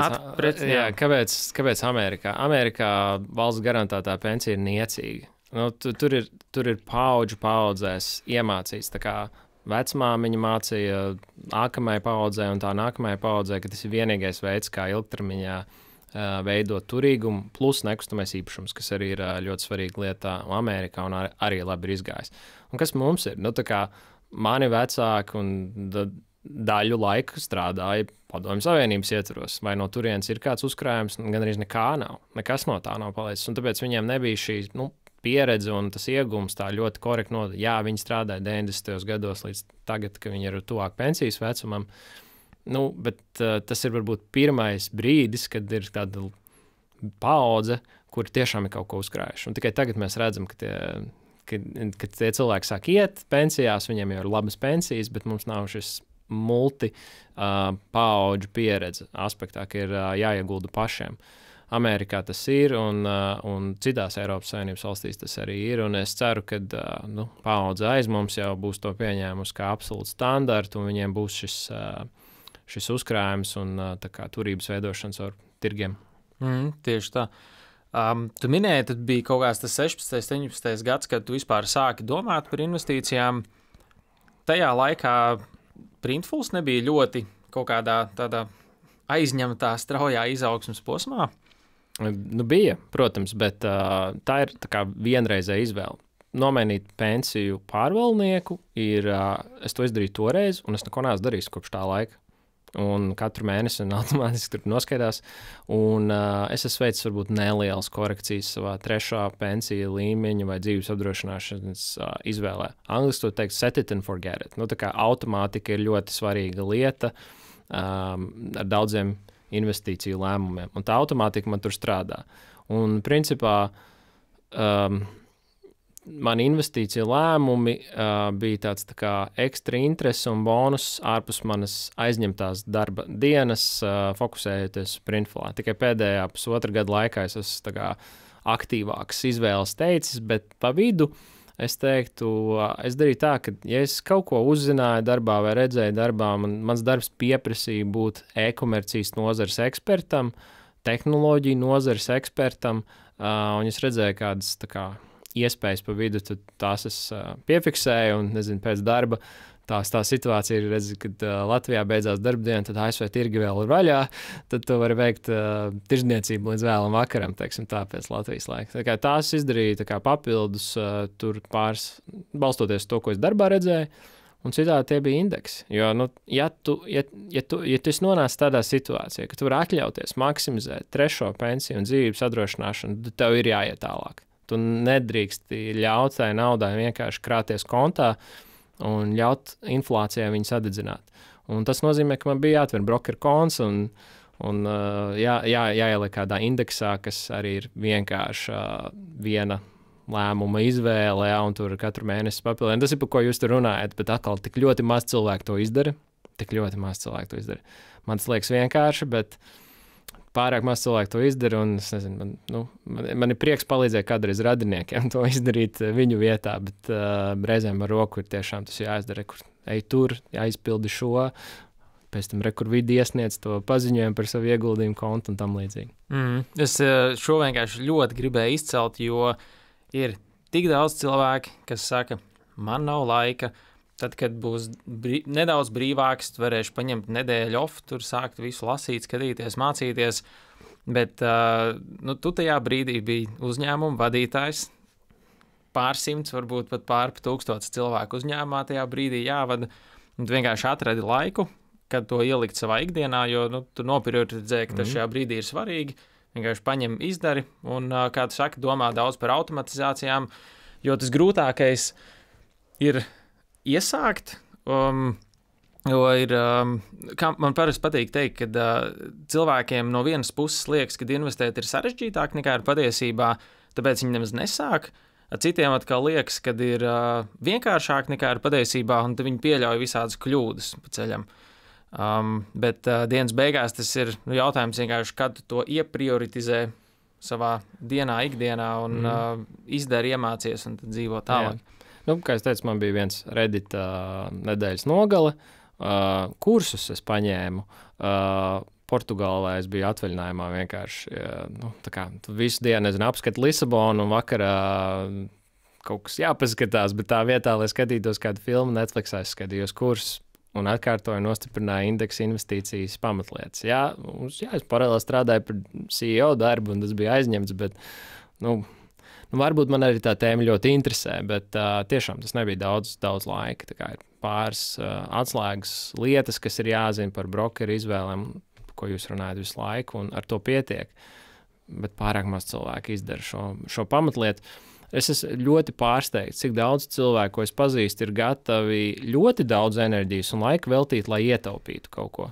Kāpēc Amerikā? Amerikā valsts garantētā pensija ir niecīga. Tur ir paudzēs iemācīts. Tā kā vecmāmiņa mācīja nākamajai paudzei un tā nākamajai paudzei, ka tas ir vienīgais veids, kā ilgtermiņā veidot turīgumu, plus nekustamais īpašums, kas arī ir ļoti svarīga lieta Amerikā un arī labi ir izgājis. Un kas mums ir? Tā kā mani vecāki un daļu laika strādāja Padomju Savienības ietvaros, vai no turienes ir kāds uzkrājums, gan arī nekā nav. Nekas no tā nav palicis. Un tāpēc viņiem nebija šī pieredze un tas iegūms tā ļoti korekti. Jā, viņi strādāja 90. gados līdz tagad, kad viņi ir tuvāk pensijas vecumam. Bet tas ir varbūt pirmais brīdis, kad ir tāda paudze, kur tiešām ir kaut ko uzkrājuši. Un tikai tagad mēs redzam, ka tie cilvēki sāk iet pensijās, viņiem jau ir labas pensijas, bet mums nav šis paudžu pieredze aspektā, ka ir jāiegulda pašiem. Amerikā tas ir, un citās Eiropas Savienības valstīs tas arī ir. Un es ceru, ka paudze aiz mums jau būs to pieņēmusi kā absolūtu standartu, un viņiem būs šis uzkrājums un turības veidošanas ar tirgiem. Tieši tā. Tu minēji, tad bija kaut kāds 16. 17. gads, kad tu vispār sāki domāt par investīcijām. Tajā laikā Printfuls nebija ļoti kaut kādā tādā aizņemtā, straujā izaugsmas posmā? Bija, protams, bet tā ir tā kā vienreizēja izvēle. Nomainīt pensiju pārvaldnieku es to izdarīju toreiz, un es neko neesmu darījis kopš tā laika. Un katru mēnesi automātiski tur noskaidās. Un es esmu veicis varbūt nelielas korekcijas savā trešā pensiju līmeņa vai dzīves apdrošināšanas izvēlē. Angliski to teikt set it and forget it. Tā kā automātika ir ļoti svarīga lieta ar daudziem investīciju lēmumiem. Un tā automātika man tur strādā. Un principā mani investīciju lēmumi bija tāds tā kā ekstra interesi un bonus ārpus manas aizņemtās darba dienas, fokusējoties Printfulā. Tikai pēdējā pusotra gada laikā es esmu tā kā aktīvāks izvēles teicis, bet pa vidu es teiktu, es darīju tā, ka ja es kaut ko uzzināju darbā vai redzēju darbā, mans darbs pieprasīja būt e-komercijas nozares ekspertam, tehnoloģiju nozares ekspertam, un es redzēju kādas tā kā iespējas pa vidu, tad tās es piefiksēju, un, nezinu, pēc darba tā situācija ir, kad Latvijā beidzās darbdiena, tad ASV tirgi vēl ir vaļā, tad tu vari veikt tirdzniecību līdz vēlam vakaram, teiksim tā, pēc Latvijas laika. Tā kā tās izdarīja tā kā papildus tur pāris, balstoties to, ko es darbā redzēju, un citādi tie bija indeksi. Jo, ja tu esi nonācis tādā situācijā, ka tu vari atļauties maksimizēt trešo pensiju un dzīvības apdrošināšanu, tad tev ir jāiet tālāk. Tu nedrīksti ļaut tai naudai vienkārši krāties kontā un ļaut inflācijai viņu sadedzināt. Un tas nozīmē, ka man bija jāatver broker konts un jāieliek kādā indeksā, kas arī ir vienkārši viena lēmuma izvēle, un tur katru mēnesi papildina. Tas ir, par ko jūs tur runājat, bet atkal tik ļoti maz cilvēku to izdara. Man tas liekas vienkārši, bet pārāk maz cilvēku to izdara, un es nezinu, man ir prieks palīdzēt kādreiz radiniekiem to izdarīt viņu vietā, bet reizēm ar roku ir tiešām tas jāizdara, kur ej tur, jāizpildi šo, pēc tam kur vidi iesniedz to paziņojumu par savu ieguldījumu kontu un tam līdzīgi. Es šo vienkārši ļoti gribēju izcelt, jo ir tik daudz cilvēki, kas saka, man nav laika. Tad, kad būs nedaudz brīvāks, varēšu paņemt nedēļu off, tur sākt visu lasīt, skatīties, mācīties. Bet tu tajā brīdī biji uzņēmuma vadītājs. Pārsimts, varbūt pat pār 1000 cilvēku uzņēmumā tajā brīdī jāvada. Un tu vienkārši atradi laiku, kad to ielikt savā ikdienā, jo tu noprioritizēji, ka tas šajā brīdī ir svarīgi. Vienkārši paņem, izdari un, kā tu saki, domā daudz par automatizācijām, jo tas grūtākais ir iesākt, jo ir, kā man parasti patīk teikt, ka cilvēkiem no vienas puses liekas, ka investēt ir sarežģītāk nekā ir patiesībā, tāpēc viņi nemaz nesāk. Citiem atkal liekas, ka ir vienkāršāk nekā ir patiesībā, un viņi pieļauj visādas kļūdas pa ceļam. Bet dienas beigās tas ir jautājums vienkārši, kad tu to ieprioritizē savā dienā, ikdienā un izdari, iemācies un tad dzīvo tālāk. Kā es teicu, man bija viens Reddit nedēļas nogale, kursus es paņēmu. Portugālē es biju atvaļinājumā vienkārši. Visu dienu, apskatu Lisabonu un vakarā kaut kas jāpaskatās, bet tā vietā, lai skatītos kādu filmu Netflixā, es skatījos kursus un atkārtoju nostiprināju indeksa investīcijas pamatlietas. Jā, es paralēli strādāju par CEO darbu, un tas bija aizņemts, bet, varbūt man arī tā tēma ļoti interesē, bet tiešām tas nebija daudz laika. Tā kā ir pāris atslēgas lietas, kas ir jāzina par brokeru izvēlēm, ko jūs runājat visu laiku, un ar to pietiek. Bet pārāk maz cilvēku izdara šo pamatlietu. Es esmu ļoti pārsteigts, cik daudz cilvēku, ko es pazīstu, ir gatavi ļoti daudz enerģijas un laika veltīt, lai ietaupītu kaut ko.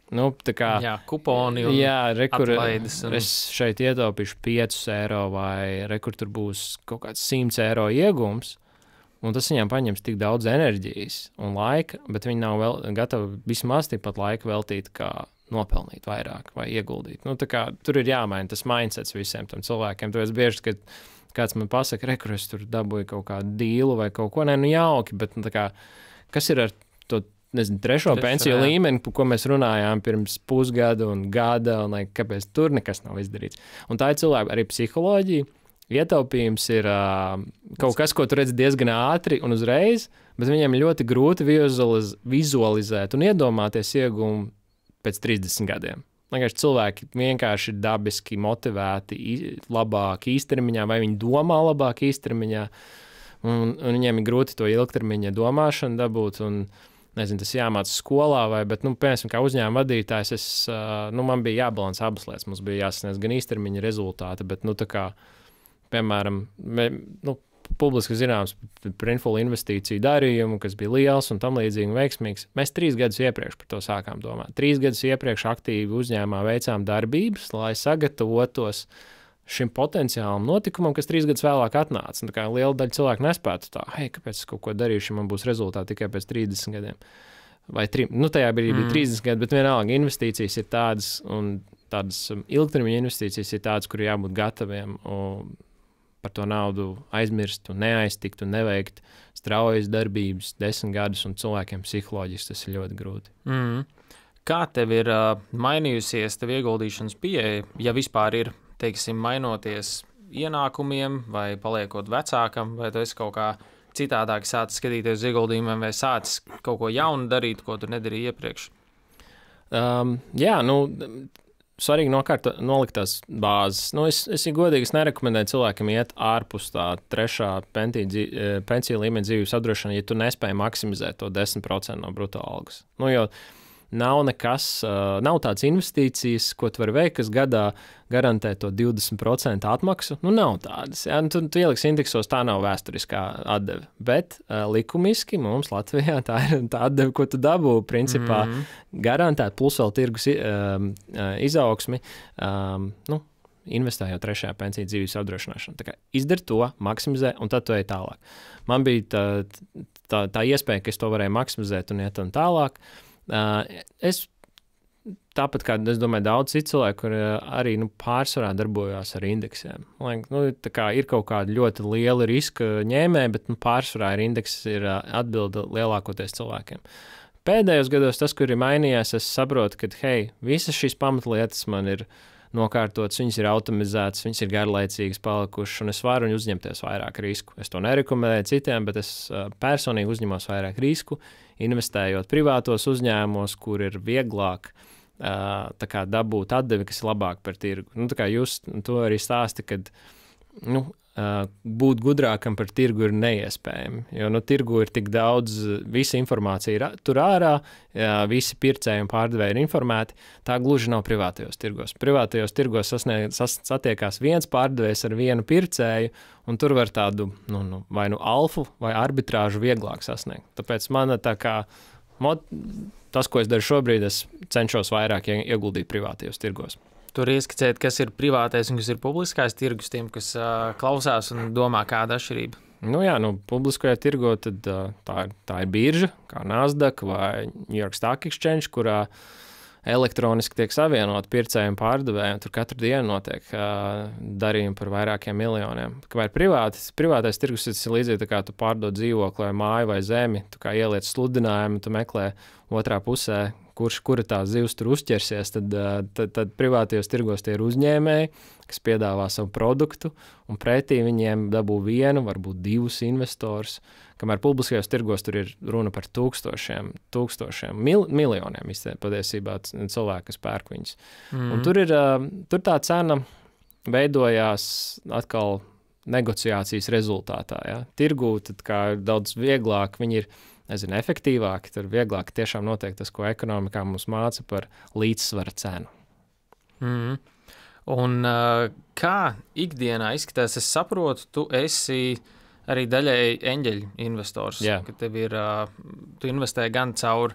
Jā, kuponi un atlaides. Es šeit ietaupīšu 5 eiro vai rekur tur būs kaut kāds 100 eiro iegums, un tas viņām paņems tik daudz enerģijas un laika, bet viņi nav gatavi vismaz tikpat laika veltīt, kā nopelnīt vairāk vai ieguldīt. Tur ir jāmaina tas mindsets visiem tam cilvēkiem. Tāpēc bieži, kad kāds man pasaka, rekur, es tur dabūju kaut kādu dīlu vai kaut ko, jauki, bet kas ir ar to, trešo pensiju līmeni, par ko mēs runājām pirms pusgada un gada, un kāpēc tur nekas nav izdarīts. Un tā ir cilvēka arī psiholoģija. Ietaupījums ir kaut kas, ko tu redzi diezgan ātri un uzreiz, bet viņiem ir ļoti grūti vizualizēt un iedomāties ieguvumu pēc 30 gadiem. Cilvēki vienkārši ir dabiski motivēti labāk īstermiņā, vai viņi domā labāk īstermiņā, un viņiem ir grūti to ilgtermiņa domāšanu dabūt, un tas jāmāca skolā, bet, piemēram, kā uzņēmuma vadītājs, man bija jābalansē abas lietas. Mums bija jāsasniedz gan īstermiņa rezultāti, bet, piemēram, publiski zināms Printful investīciju darījumu, kas bija liels un tam līdzīgi un veiksmīgs. Mēs 3 gadus iepriekš par to sākām domāt. 3 gadus iepriekš aktīvi uzņēmumā veicām darbības, lai sagatavotos šim potenciālam notikumam, kas 3 gadus vēlāk atnāca. Liela daļa cilvēku nespētu kāpēc es kaut ko darīšu, man būs rezultāti tikai pēc 30 gadiem. Vai tajā brīdī bija 30 gadi, bet vienalga investīcijas ir tādas, un tādas ilgtermiņa investīcijas ir tādas, kur jābūt gataviem par to naudu aizmirst un neaiztikt un neveikt straujas darbības 10 gadus, un cilvēkiem psiholoģiski tas ir ļoti grūti. Kā tev ir mainījusies tev ieguldīšanas pieeja, ja vispār ir, teiksim, mainoties ienākumiem vai paliekot vecākam, vai tu esi kaut kā citādāk sācis skatīties uz ieguldījumiem vai sācis kaut ko jaunu darīt, ko tu nedarīji iepriekš? Svarīgi nolikt tās bāzes. Es godīgi nerekomendēju cilvēkam iet ārpus tā trešā pensiju līmeņa dzīves apdrošināšana, ja tu nespēji maksimizēt to 10% no brutto algas. Jo nav tādas investīcijas, ko tu vari veikt, kas gadā garantē to 20% atmaksu. Nav tādas. Ja? Tu ieliksi indeksos, tā nav vēsturiskā atdeve. Bet likumiski mums Latvijā tā ir tā atdeve, ko tu dabū, principā garantēt, plus vēl tirgus izaugsmi, investējot trešajā pensiju dzīves apdrošināšanā. Tā kā izdari to, maksimizē, un tad tu ej tālāk. Man bija tā iespēja, ka es to varēju maksimizēt un iet un tālāk. Es tāpat kā, es domāju, daudz citu cilvēku, kur arī pārsvarā darbojās ar indeksiem. Ir kaut kāda ļoti liela riska ņēmēja, bet pārsvarā ir atbilde lielākoties cilvēkiem. Pēdējos gados tas, kur ir mainījies, es saprotu, ka, visas šīs pamatlietas man ir nokārtotas, viņas ir automatizētas, viņas ir garlaicīgas palikušas, un es varu uzņemties vairāk risku. Es to nerekomendēju citiem, bet es personīgi uzņemos vairāk risku, investējot privātos uzņēmumos, kur ir vieglāk dabūt atdevi, kas ir labāk par tirgu. Jūs to arī stāsti, kad būt gudrākam par tirgu ir neiespējami, jo tirgu ir tik daudz, visa informācija ir tur ārā, visi pircēji un pārdevēji ir informēti, tā gluži nav privātajos tirgos. Privātajos tirgos satiekās viens pārdevējs ar vienu pircēju, un tur var tādu vai alfu vai arbitrāžu vieglāk sasniegt. Tāpēc mana tas, ko es daru šobrīd, es cenšos vairāk ieguldīt privātajos tirgos. Tur ieskicēt, kas ir privātais un kas ir publiskais tirgus tiem, kas klausās un domā, kāda atšķirība. Publiskajā tirgo tad, tā ir birža, kā Nasdaq vai New York Stock Exchange, kurā elektroniski tiek savienoti pircēji un pārdevēji, un tur katru dienu notiek darījumi par vairākiem miljoniem. Kamēr privātais tirgus ir līdzīgi, kā tu pārdod dzīvokli vai māju vai zemi, tu kā ieliec sludinājumu, tu meklē otrā pusē, kura tās zivs tur uzķersies, tad privātajos tirgos tie ir uzņēmēji, kas piedāvā savu produktu, un pretī viņiem dabū vienu, varbūt divus investorus, kamēr publiskajos tirgos tur ir runa par tūkstošiem, miljoniem patiesībā cilvēku, kas pērk viņus. Un tur tā cena veidojās atkal negociācijas rezultātā. Ja? Tirgū tad kā ir daudz vieglāk, viņi ir efektīvāki, tur vieglāk tiešām notiek tas, ko ekonomikā mums māca par līdzsvara cenu. Un kā ikdienā izskatās, es saprotu, tu esi arī daļēji eņģeļu investors, ka tev ir, tu investē gan caur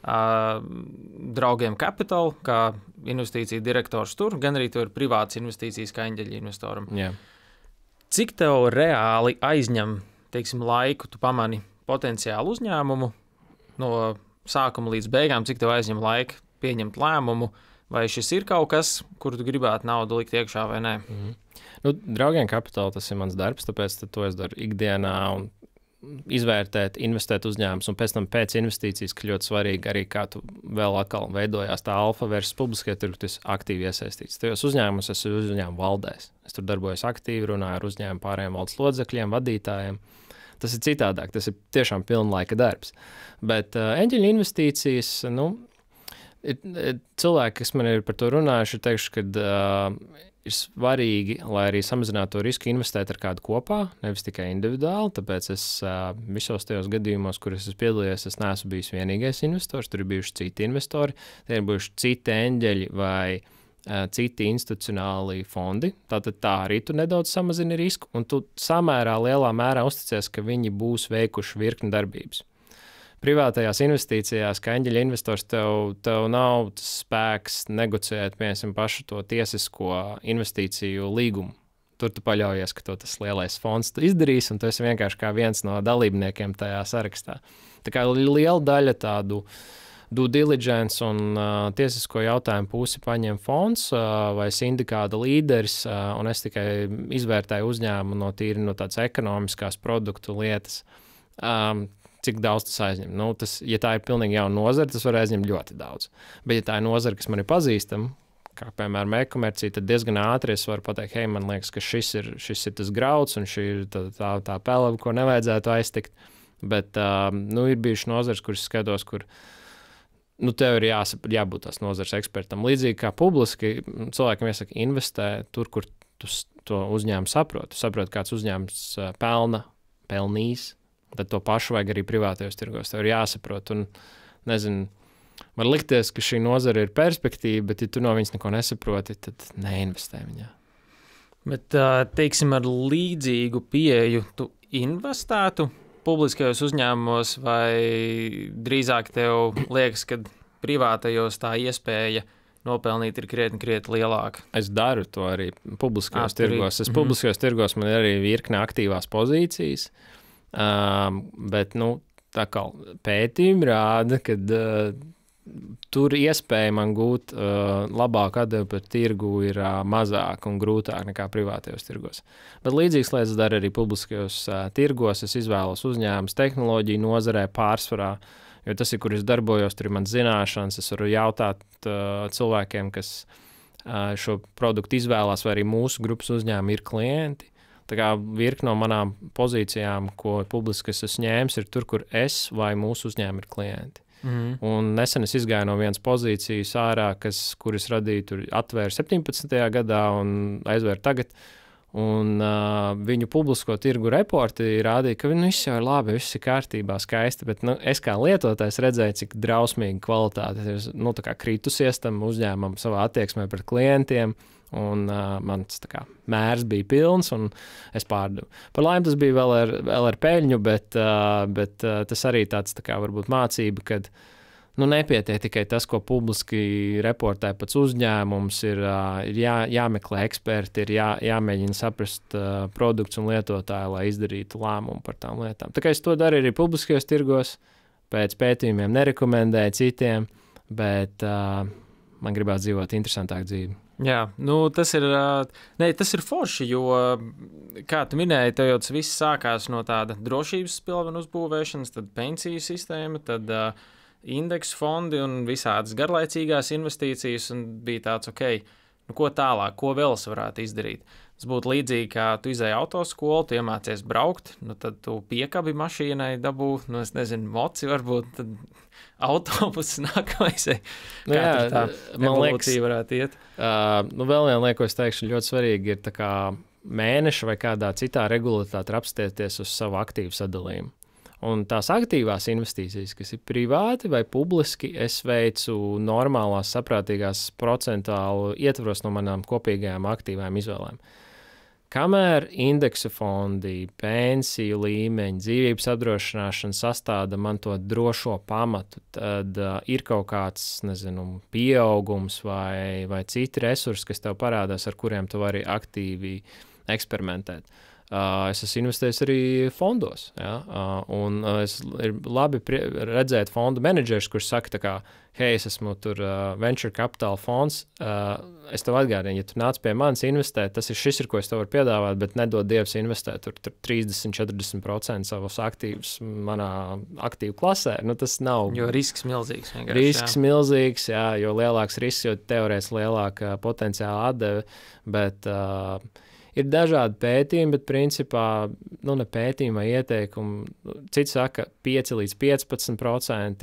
draugiem Capital, kā investīciju direktors tur, gan arī tu ir privāts investīcijas kā eņģeļu investoram. Cik tev reāli aizņem, teiksim, laiku, tu pamani potenciālu uzņēmumu no sākuma līdz beigām, cik tev aizņem laika pieņemt lēmumu, vai šis ir kaut kas, kur tu gribētu naudu likt iekšā vai nē? Draugiem Capital tas ir mans darbs, tāpēc to es daru ikdienā un izvērtēt, investēt uzņēmumus, un pēc tam pēc investīcijas, ka ļoti svarīgi arī, kā tu vēl atkal veidojās tā alfa versus publiskajā tirgu, tu esi aktīvi iesaistīts. Tajos uzņēmumus es esmu uzņēmumu valdēs. Es tur darbojos aktīvi, runāju ar uzņēmumu pārējiem valdes lodzekļiem, vadītājiem. Tas ir citādāk, tas ir tiešām pilnlaika darbs. Bet eņģeļu investīcijas, ir cilvēki, kas man ir par to runājuši, ir teikuši, ka ir svarīgi, lai arī samazinātu to risku, investēt ar kādu kopā, nevis tikai individuāli. Tāpēc es visos tajos gadījumos, kur es esmu piedalījies, es neesmu bijis vienīgais investors, tur ir bijuši citi investori, tie ir bijuši citi eņģeļi vai citi institucionāli fondi. Tātad tā arī tu nedaudz samazini risku, un tu samērā lielā mērā uzticies, ka viņi būs veikuši virkni darbības. Privātajās investīcijās, kā eņģeļa investors, tev nav spēks negociēt, piemēram, pašu to tiesisko investīciju līgumu. Tur tu paļaujies, ka tas lielais fonds izdarīs, un tu esi vienkārši kā viens no dalībniekiem tajā sarakstā. Tā kā liela daļa tādu due diligence un tiesisko jautājumu pusi paņem fonds vai sindikāta līderis, un es tikai izvērtēju uzņēmumu no tādas ekonomiskās produktu lietas, cik daudz tas aizņem. Ja tā ir pilnīgi jauna nozara, tas var aizņemt ļoti daudz. Bet ja tā ir nozara, kas man ir pazīstama, kā piemēram e-komercija, tad diezgan ātri es varu pateikt, hei, man liekas, ka šis ir tas grauds un šī ir tā pelava, ko nevajadzētu aiztikt. Bet ir bijuši nozars, kuras skatos, kur tev ir jābūt tās nozares ekspertam. Līdzīgi kā publiski, cilvēkiem iesaka investē tur, kur tu to uzņēmumu saproti. Tu saproti, kāds uzņēmums pelnīs, tad to pašu vajag arī privātajos tirgos. Tev ir jāsaprot, un nezinu, var likties, ka šī nozara ir perspektīva, bet ja tu no viņas neko nesaproti, tad neinvestē viņā. Bet, teiksim, ar līdzīgu pieeju tu investētu publiskajos uzņēmumos, vai drīzāk tev liekas, ka privātajos tā iespēja nopelnīt ir krietni lielāka? Es daru to arī publiskajos tirgos. Publiskajos tirgos man ir arī virkne aktīvās pozīcijas, bet tā kā pētījumi rāda, ka tur iespēja man gūt labāku atdevi par tirgu ir mazāk un grūtāk nekā privātajos tirgos. Bet līdzīgas lietas dara arī publiskajos tirgos. Es izvēlos uzņēmumus tehnoloģiju nozarē pārsvarā, jo tas ir, kur es darbojos, tur ir mans zināšanas. Es varu jautāt cilvēkiem, kas šo produktu izvēlās, vai arī mūsu grupas uzņēmumi ir klienti. Tā kā virkni no manām pozīcijām, ko publiski es esmu ņēmis, ir tur, kur es vai mūsu uzņēmumi ir klienti. Un nesen es izgāju no vienas pozīcijas ārā, kur es radīju, tur atvēru 17. gadā un aizvēru tagad. Un viņu publisko tirgu reporti rādīja, ka viss jau ir labi, viss ir kārtībā, skaisti, bet es kā lietotājs redzēju, cik drausmīgi kvalitāte ir tā kā kritusies tam uzņēmumam savā attieksmē pret klientiem. Un mans mērs bija pilns, un es pārdevu. Par laimi tas bija vēl ar peļņu, bet tas arī tāds varbūt mācība, kad nepietiek tikai tas, ko publiski reportē pats uzņēmums, ir jāmeklē eksperti, ir jāmēģina saprast produkts un lietotāju, lai izdarītu lēmumu par tām lietām. Tā kā es to daru arī publiskajos tirgos, pēc pētījumiem nerekomendēju citiem, bet man gribētu dzīvot interesantāku dzīvi. Jā, tas ir forši, jo, kā tu minēji, tev jau tas viss sākās no tāda drošības pilvena uzbūvēšanas, tad pensiju sistēma, tad indeksu fondi un visādas garlaicīgās investīcijas, un bija tāds, ko tālāk, ko vēl es varētu izdarīt. Tas būtu līdzīgi, kā tu izēji autoskolu, tu iemācies braukt, tad tu piekabi mašīnai, dabū, es nezinu, moci varbūt, tad autobuss nākamais. Tā evolūcija varētu iet. Vēl viena lieta, ko es teikšu, ļoti svarīgi ir tā kā mēneša vai kādā citā regulātāte apstieties uz savu aktīvu sadalījumu. Un tās aktīvās investīcijas, kas ir privāti vai publiski, es veicu normālās, saprātīgās procentālu ietvaros no manām kopīgajām aktīvām izvēlēm. Kamēr indeksa fondi, pensiju līmeņi, dzīvības apdrošināšana sastāda man to drošo pamatu, tad ir kaut kāds, pieaugums vai citi resursi, kas tev parādās, ar kuriem tu vari aktīvi eksperimentēt. Es esmu investējis arī fondos. Ja? Un ir labi redzēt fondu menedžerus, kurš saka, hei, es esmu tur venture capital fonds. Es tev atgādinu, ja tu nāc pie manis investēt, tas ir šis, ko es tev varu piedāvāt, bet nedod Dievs investēt tur 30-40% savus aktīvus manā aktīvu klasē. Tas nav. Jo risks milzīgs. Risks milzīgs, jā, jo lielāks risks, jo teorētiski lielāka potenciāla atdeve, bet ir dažādi pētījumi, bet principā ne pētījumi vai ieteikumi. Citi saka, 5-15%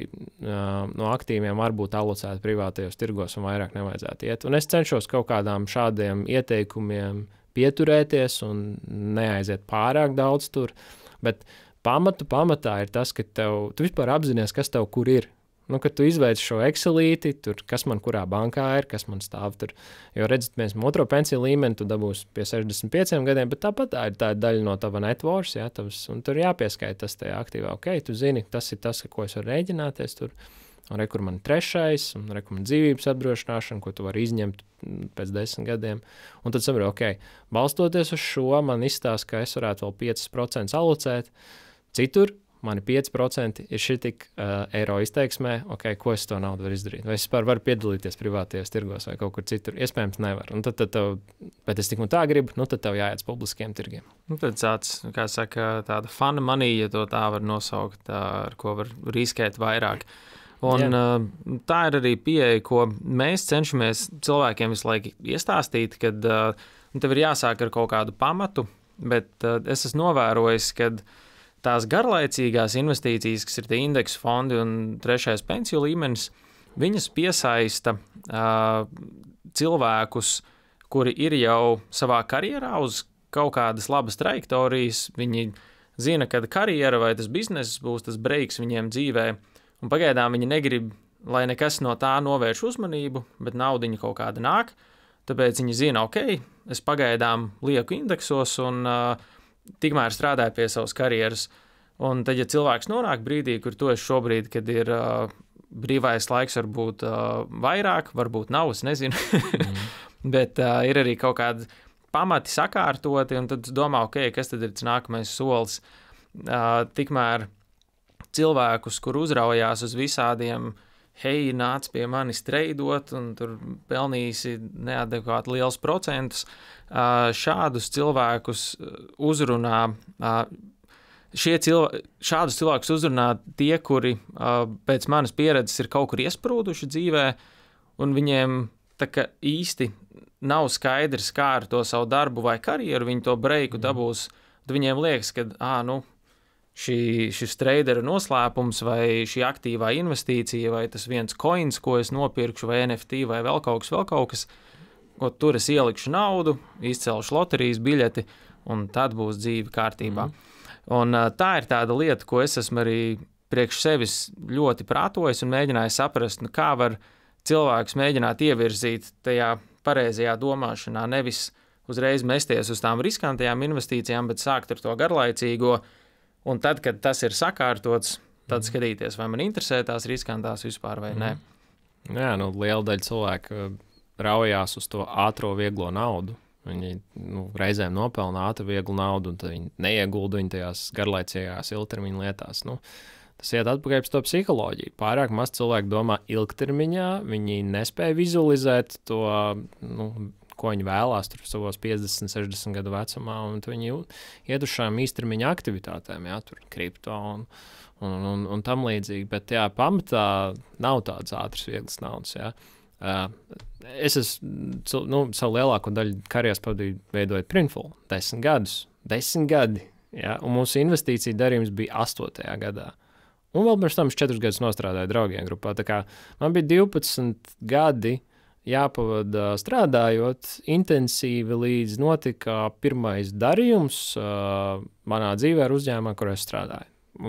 no aktīviem var būt alocēti privātajos tirgos un vairāk nevajadzētu iet. Un es cenšos kaut kādām šādiem ieteikumiem pieturēties un neaiziet pārāk daudz tur. Bet pamatā ir tas, ka tu vispār apzinies, kas tev kur ir. Kad tu izveic šo Excelīti, kas man kurā bankā ir, kas man stāv tur. Jo redzat, mēs otro pensiju līmeni tu dabūsi pie 65 gadiem, bet tāpat tā ir daļa no tava networks, ja, un tur jāpieskaita tas tajā aktīvā. Tu zini, tas ir tas, ko es varu rēķināties tur. Un kur man trešais, un kur man dzīvības apdrošināšana, ko tu vari izņemt pēc 10 gadiem. Un tad saproti, balstoties uz šo, man izstāsta, ka es varētu vēl 5% alocēt. Citur mani 5% ir šī tik eiro izteiksmē, ko es to naudu varu izdarīt. Vai es vispār varu piedalīties privātajos tirgos vai kaut kur citur? Iespējams, nevar. Un tad tev, bet es tik un tā gribu, tad tev jāiet uz publiskiem tirgiem. Tad tāds, kā saka, tāda fun money, ja to tā var nosaukt, ar ko var riskēt vairāk. Un tā ir arī pieeja, ko mēs cenšamies cilvēkiem visu laiku iestāstīt, kad tev ir jāsāk ar kaut kādu pamatu, bet es esmu novērojis, kad tās garlaicīgās investīcijas, kas ir tie indeksu fondi un trešais pensiju līmenis, viņas piesaista cilvēkus, kuri ir jau savā karjerā uz kaut kādas labas trajektorijas. Viņi zina, ka karjera vai tas bizness būs tas breiks viņiem dzīvē, un pagaidām viņi negrib, lai nekas no tā novērš uzmanību, bet naudiņa kaut kāda nāk, tāpēc viņi zina, es pagaidām lieku indeksos un tikmēr strādāju pie savas karjeras. Un tad, ja cilvēks nonāk brīdī, kur tu esi šobrīd, kad ir brīvais laiks, varbūt vairāk, varbūt nav, es nezinu, bet ir arī kaut kādi pamati sakārtoti, un tad domā, kas tad ir tas nākamais solis. Tikmēr cilvēkus, kur uzraujās uz visādiem, hei, nāc pie manis treidot, un tur pelnīsi neadekvāti liels procentus, šādus cilvēkus uzrunā, šādus cilvēkus uzrunā tie, kuri pēc manas pieredzes ir kaut kur iesprūduši dzīvē, un viņiem tā kā īsti nav skaidrs, kā ar to savu darbu vai karjeru viņi to breiku dabūs, tad viņiem liekas, ka, šis tradera noslēpums vai šī aktīvā investīcija vai tas viens coins, ko es nopirkšu, vai NFT vai vēl kaut kas, ko tur es ielikšu naudu, izcelšu loterijas biļeti, un tad būs dzīve kārtībā. Un tā ir tāda lieta, ko es esmu arī priekš sevis ļoti prātojis un mēģinājis saprast, kā var cilvēks mēģināt ievirzīt tajā pareizajā domāšanā, nevis uzreiz mesties uz tām riskantajām investīcijām, bet sākt ar to garlaicīgo. Un tad, kad tas ir sakārtots, tad skatīties, vai man interesē tās riskantās vispār vai nē. Jā, liela daļa cilvēku raujās uz to ātro, vieglo naudu. Viņi reizēm nopelna ātru, vieglu naudu, un tad viņi neiegulda viņu tajās garlaicīgās ilgtermiņa lietās. Tas iet atpakaļ pēc to psiholoģiju. Pārāk maz cilvēku domā ilgtermiņā, viņi nespēja vizualizēt to, ko viņi vēlās tur savos 50, 60 gadu vecumā, un viņi iet uz šām īstermiņa aktivitātēm, jā, tur kripto un tam līdzīgi. Bet, jā, pamatā nav tādas ātras, vieglas naudas, jā. Es esmu, savu lielāko daļu karjeras pavadīju veidojot Printful. 10 gadus. 10 gadi, jā, un mūsu investīcija darījums bija 8. gadā. Un vēl pirms tam 4 gadus nostrādāju draugiem grupā. Tā kā man bija 12 gadi jāpavada strādājot intensīvi, līdz notika pirmais darījums manā dzīvē ar uzņēmumā, kur es strādāju.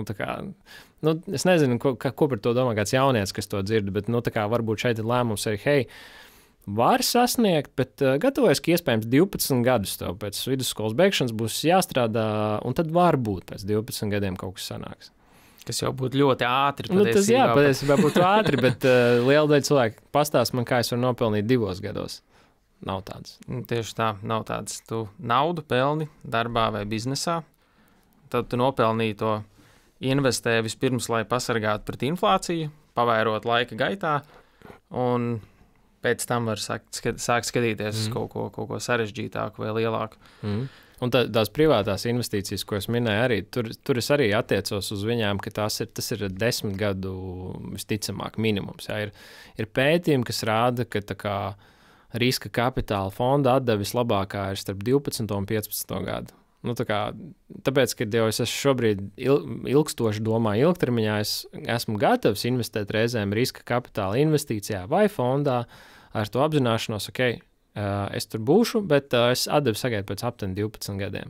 Es nezinu, ko par to domā kāds jaunietis, kas to dzird, bet varbūt šeit ir lēmums arī, hei, var sasniegt, bet gatavojas, ka iespējams 12 gadus tev pēc vidusskolas beigšanas būs jāstrādā, un tad varbūt pēc 12 gadiem kaut kas sanāks. Kas jau būtu ļoti ātri. Patiesībā būtu ātri, bet liela daļa cilvēku pastāsta man, kā es varu nopelnīt 2 gados. Nav tāds. Tieši tā, nav tāds. Tu naudu pelni darbā vai biznesā, tad tu nopelnīji to investē vispirms, lai pasargātu pret inflāciju, pavērot laika gaitā, un pēc tam var sākt skatīties uz kaut ko sarežģītāku vai lielāku. Un tās privātās investīcijas, ko es minēju, arī tur es arī attiecos uz viņām, ka tas ir 10 gadu visticamāk minimums. Jā. Ir pētījumi, kas rāda, ka riska kapitāla fonda atdeve vislabākā ir starp 12 un 15 gadu. Tāpēc, kad jau es šobrīd ilgstoši domāju ilgtermiņā, es esmu gatavs investēt reizēm riska kapitāla investīcijā vai fondā ar to apzināšanos, es tur būšu, bet es atdevu sagaidu pēc aptuveni 12 gadiem.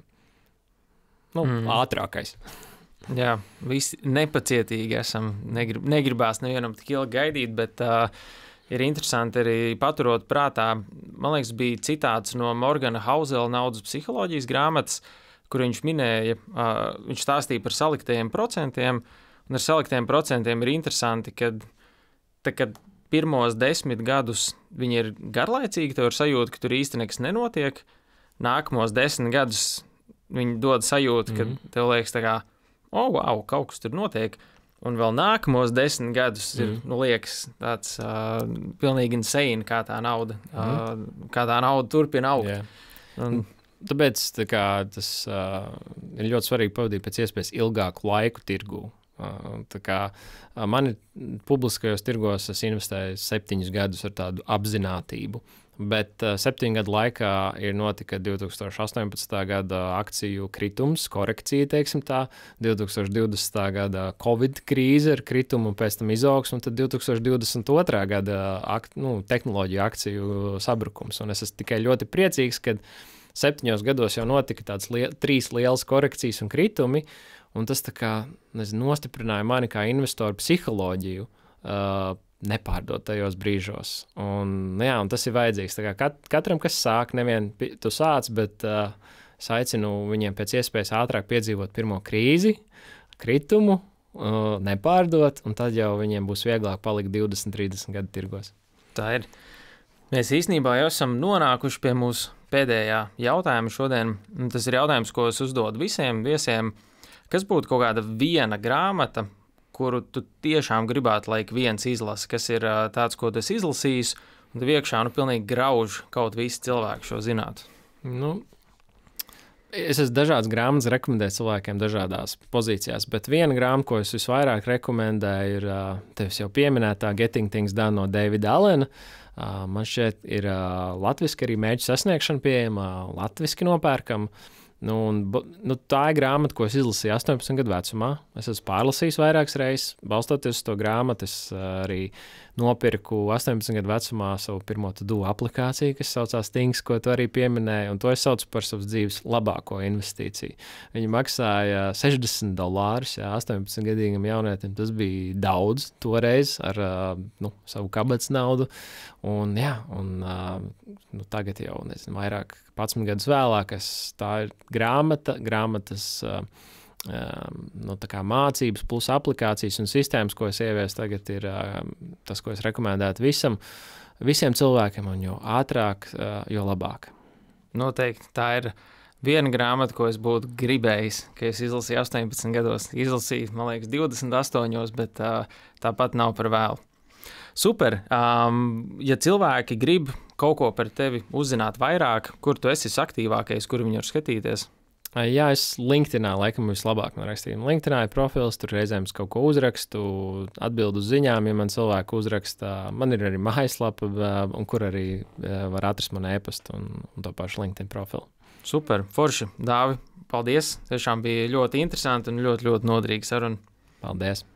Ātrākais. Jā, visi nepacietīgi esam. Negribās nevienam tik ilgi gaidīt, bet ir interesanti arī paturot prātā. Man liekas, bija citāts no Morgana Housela naudas psiholoģijas grāmatas, kur viņš minēja, viņš stāstīja par saliktajiem procentiem, un ar saliktiem procentiem ir interesanti, kad pirmos 10 gadus viņi ir garlaicīgi, tev ir sajūta, ka tur īsti nekas nenotiek. Nākamos 10 gadus viņi dod sajūtu, ka tev liekas tā kā, wow, kaut kas tur notiek. Un vēl nākamos 10 gadus ir, liekas tāds pilnīgi insane, kā tā nauda turpina augt. Yeah. Tāpēc tas ir ļoti svarīgi pavadīt pēc iespējas ilgāku laiku tirgū. Man ir publiskajos tirgos, es investēju 7 gadus ar tādu apzinātību, bet 7 gadu laikā ir notika 2018. gada akciju kritums, korekcija, teiksim tā, 2020. gada Covid krīze ar kritumu un pēc tam izaugsmu, un tad 2022. gada tehnoloģiju akciju sabrukums. Un es esmu tikai ļoti priecīgs, ka 7 gados jau notika tādas 3 lielas korekcijas un kritumi, un tas nostiprināja mani kā investoru psiholoģiju nepārdot tajos brīžos. Un tas ir vajadzīgs. Katram, kas sāk, nevien tu sāc, bet es aicinu viņiem pēc iespējas ātrāk piedzīvot pirmo krīzi, kritumu, nepārdot, un tad jau viņiem būs vieglāk palikt 20, 30 gadu tirgos. Tā ir. Mēs īstenībā jau esam nonākuši pie mūsu pēdējā jautājuma šodien. Tas ir jautājums, ko es uzdodu visiem viesiem. Kas būtu kaut kāda viena grāmata, kuru tu tiešām gribētu, lai viens izlasa, kas ir tāds, ko tu esi izlasījis, un tu iekšā pilnīgi grauž kaut visi cilvēki šo zinātu? Es esmu dažādas grāmatas rekomendēju cilvēkiem dažādās pozīcijās, bet viena grāmata, ko es visvairāk rekomendēju, ir tevis jau pieminētā Getting Things Done no Davida Allena. Man šķiet ir latviski arī mērķu sasniegšana pieejama, latviski nopērkama. Tā ir grāmata, ko es izlasīju 18 gadu vecumā. Es esmu pārlasījis vairākas reizes. Balstoties uz to grāmatu, es arī nopirku 18 gadu vecumā savu pirmo to-do aplikāciju, kas saucās Things, ko tu arī pieminēji, un to es saucu par savas dzīves labāko investīciju. Viņi maksāja $60, 18-gadīgam jaunietim. Tas bija daudz toreiz ar savu kabatas naudu. Tagad jau, vairāk 11 gadus vēlāk, tā ir grāmatas mācības plus aplikācijas un sistēmas, ko es ieviesu tagad, ir tas, ko es rekomendētu visiem cilvēkiem, un jo ātrāk, jo labāk. Noteikti tā ir Viena grāmata, ko es būtu gribējis, ka es izlasīju 18 gados, izlasīju, man liekas, 28, bet tāpat nav par vēlu. Super! Ja cilvēki grib kaut ko par tevi uzzināt vairāk, kur tu esi aktīvākais, kur viņi var skatīties? Jā, es LinkedInā laikam vislabāk norakstīju. LinkedInā ir profils, tur reizēm es kaut ko uzrakstu, atbildu uz ziņām, ja man cilvēku uzraksta. Man ir arī mājaslapa, un kur arī var atrast man e-pastu un to pašu LinkedIn profilu. Super, forši. Dāvi, paldies. Tiešām bija ļoti interesanti un ļoti, ļoti noderīga saruna. Paldies!